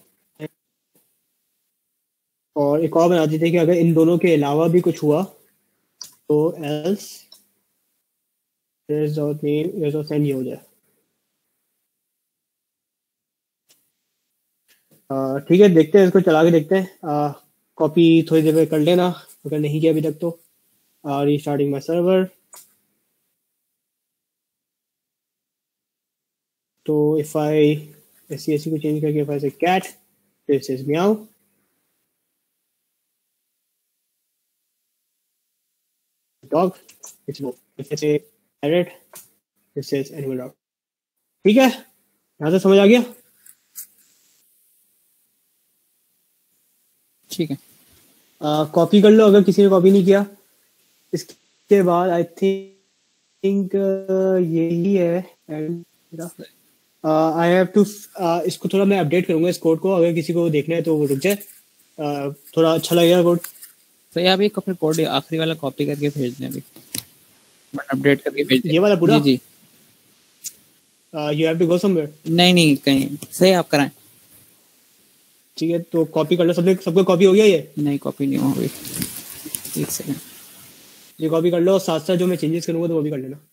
और एक और बना देते कि अगर इन दोनों के अलावा भी कुछ हुआ तो else result name result send ये हो जाए। आ, ठीक है, देखते हैं इसको, चला के देखते हैं। कॉपी थोड़ी देर में कर लेना अगर नहीं किया अभी तक तो। Restarting my server. तो इफ आई ऐसी ऐसी को चेंज करके if I say cat, this is meow, dog, it's no, if I say edit, this is animal dog. ठीक है, यहाँ से समझ आ गया? ठीक है, कॉपी कर लो अगर किसी ने कॉपी नहीं किया। इसके बाद आई थिंक यही है। आई हैव टू, इसको थोड़ा मैं अपडेट करूंगा इस कोड को, अगर किसी को देखना है तो वो रुक जाए, uh, थोड़ा अच्छा लगेगा कोड। तो ये अभी फिर कोड आखिरी वाला कॉपी करके भेज दें, अभी अपडेट करके भेज दें। ये वाला पूरा? जी जी। You have to go somewhere? नहीं नहीं, कहीं सही आप कराएं। ठीक है, तो कॉपी कर लो। सबने सबको कॉपी हो गया? ये नहीं, कॉपी नहीं हो गई। एक सेकंड, ये कॉपी कर लो, साथ साथ जो मैं चेंजेस करूंगा तो वो भी कर लेना।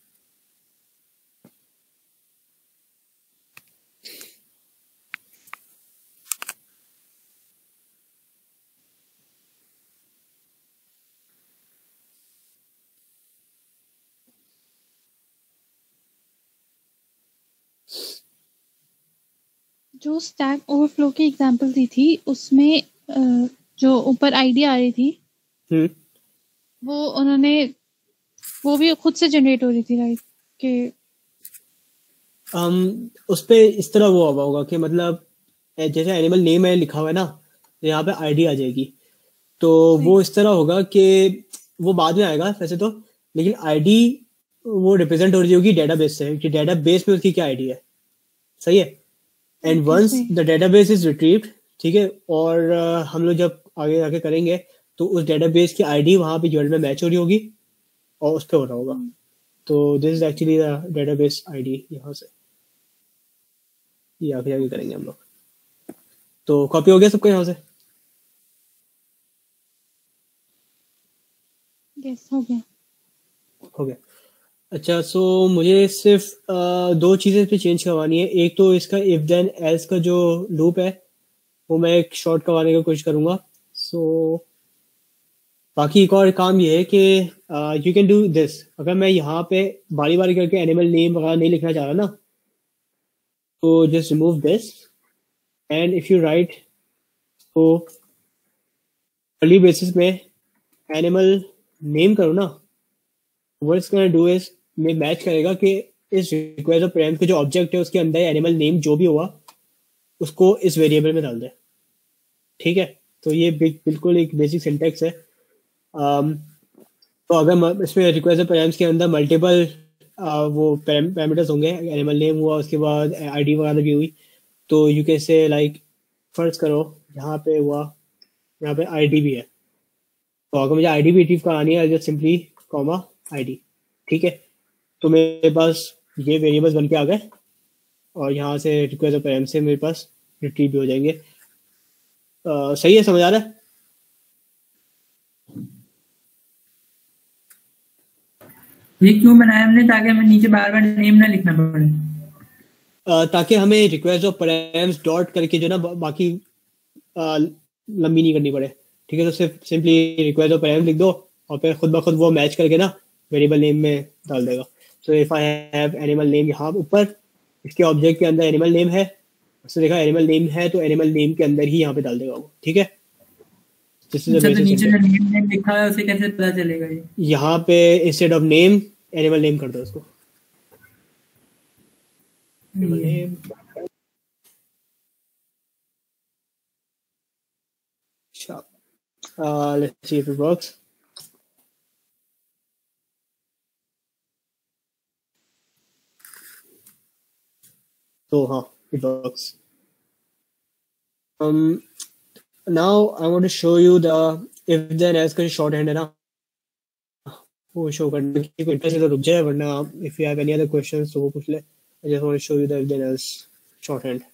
जो स्टैक ओवरफ्लो की एग्जांपल दी थी उसमें अ, जो ऊपर आईडी आ रही थी हम्म वो उन्होंने वो भी खुद से जनरेट हो रही थी, राइट? कि um, उस पे इस तरह वो हुआ होगा कि मतलब ए, जैसे एनिमल नेम है लिखा हुआ है ना, तो यहाँ पे आईडी आ जाएगी। तो वो इस तरह होगा कि वो बाद में आएगा वैसे तो, लेकिन आईडी वो रिप्रेजेंट हो रही होगी डेटाबेस से कि डेटाबेस में उसकी क्या आईडी है। सही है? And once the database is retrieved, ठीक है, और uh, हम लोग जब आगे आगे करेंगे तो उस डेटाबेस की आईडी वहां पे यूआरएल में मैच हो रही होगी और उस पे हो रहा होगा। तो this is actually the database ID. यहाँ से ये आगे आगे करेंगे हम लोग। तो कॉपी हो गया सबको यहाँ से? यस, हो गया हो गया। अच्छा, सो मुझे सिर्फ uh, दो चीजें पे चेंज करवानी है। एक तो इसका इफ देन एल्स का जो लूप है वो मैं एक शॉर्ट करवाने की कोशिश करूंगा। सो so, बाकी एक और काम ये है कि यू कैन डू दिस। अगर मैं यहाँ पे बारी बारी करके एनिमल नेम वगैरह नहीं लिखना चाह रहा ना, तो just remove this and if you write तो अर्ली बेसिस में एनिमल नेम करो ना, what it's gonna do is में मैच करेगा कि इस रिक्वेस्ट ऑफ पैरेंट का जो ऑब्जेक्ट है उसके अंदर एनिमल नेम जो भी हुआ उसको इस वेरिएबल में डाल दे। ठीक है? तो ये बिल्कुल एक बेसिक सिंटैक्स है। um, तो अगर इसमें रिक्वेस्ट ऑफ पैरेंट्स के अंदर मल्टीपल uh, वो पैरामीटर्स होंगे, एनिमल नेम हुआ उसके बाद आईडी वगैरह भी हुई, तो यू कैन से लाइक फर्ज करो यहाँ पे हुआ, यहाँ पे आईडी भी है, तो अगर मुझे आईडी भी रिट्रीव करानी है जस्ट सिंपली कॉमा आईडी। ठीक है? तो मेरे पास ये वेरिएबल्स बन के आ गए और यहाँ से रिक्वेस्ट ऑफ पैरेंट से मेरे पास रिट्रीव भी हो जाएंगे। uh, सही है? समझ आ रहा है? ये क्यों बनाया हमने? ताकि हमें नीचे बार बार नेम ना लिखना पड़े। uh, ताकि हमें रिक्वेस्ट ऑफ पैरेंट्स डॉट करके जो ना बाकी uh, लंबी नहीं करनी पड़े। ठीक है? तो सिर्फ सिंपली रिक्वेस्ट ऑफ पैरेंट्स लिख दो और फिर खुद ब खुद वो मैच करके ना वेरिएबल नेम में डाल देगा। So if I have animal name यहाँ ऊपर, इसके ऑब्जेक्ट के अंदर एनिमल नेम है, उसने देखा एनिमल नेम है तो एनिमल नेम के अंदर ही यहाँ पे डाल देगा वो। ठीक है? अच्छा, तो नीचे जो नेम नेम लिखा है उसे कैसे पता चलेगा? ये यहाँ पे instead of name animal name कर दो उसको। Name uh, let's see if it works. तो हाँ, it works. um now I want to show you the if then else का shorthand है ना, वो शो करने की कोई इंटरेस्ट तो रुक जाए, वरना if you have any other questions तो वो पूछ ले. I just want to show you the if then else shorthand.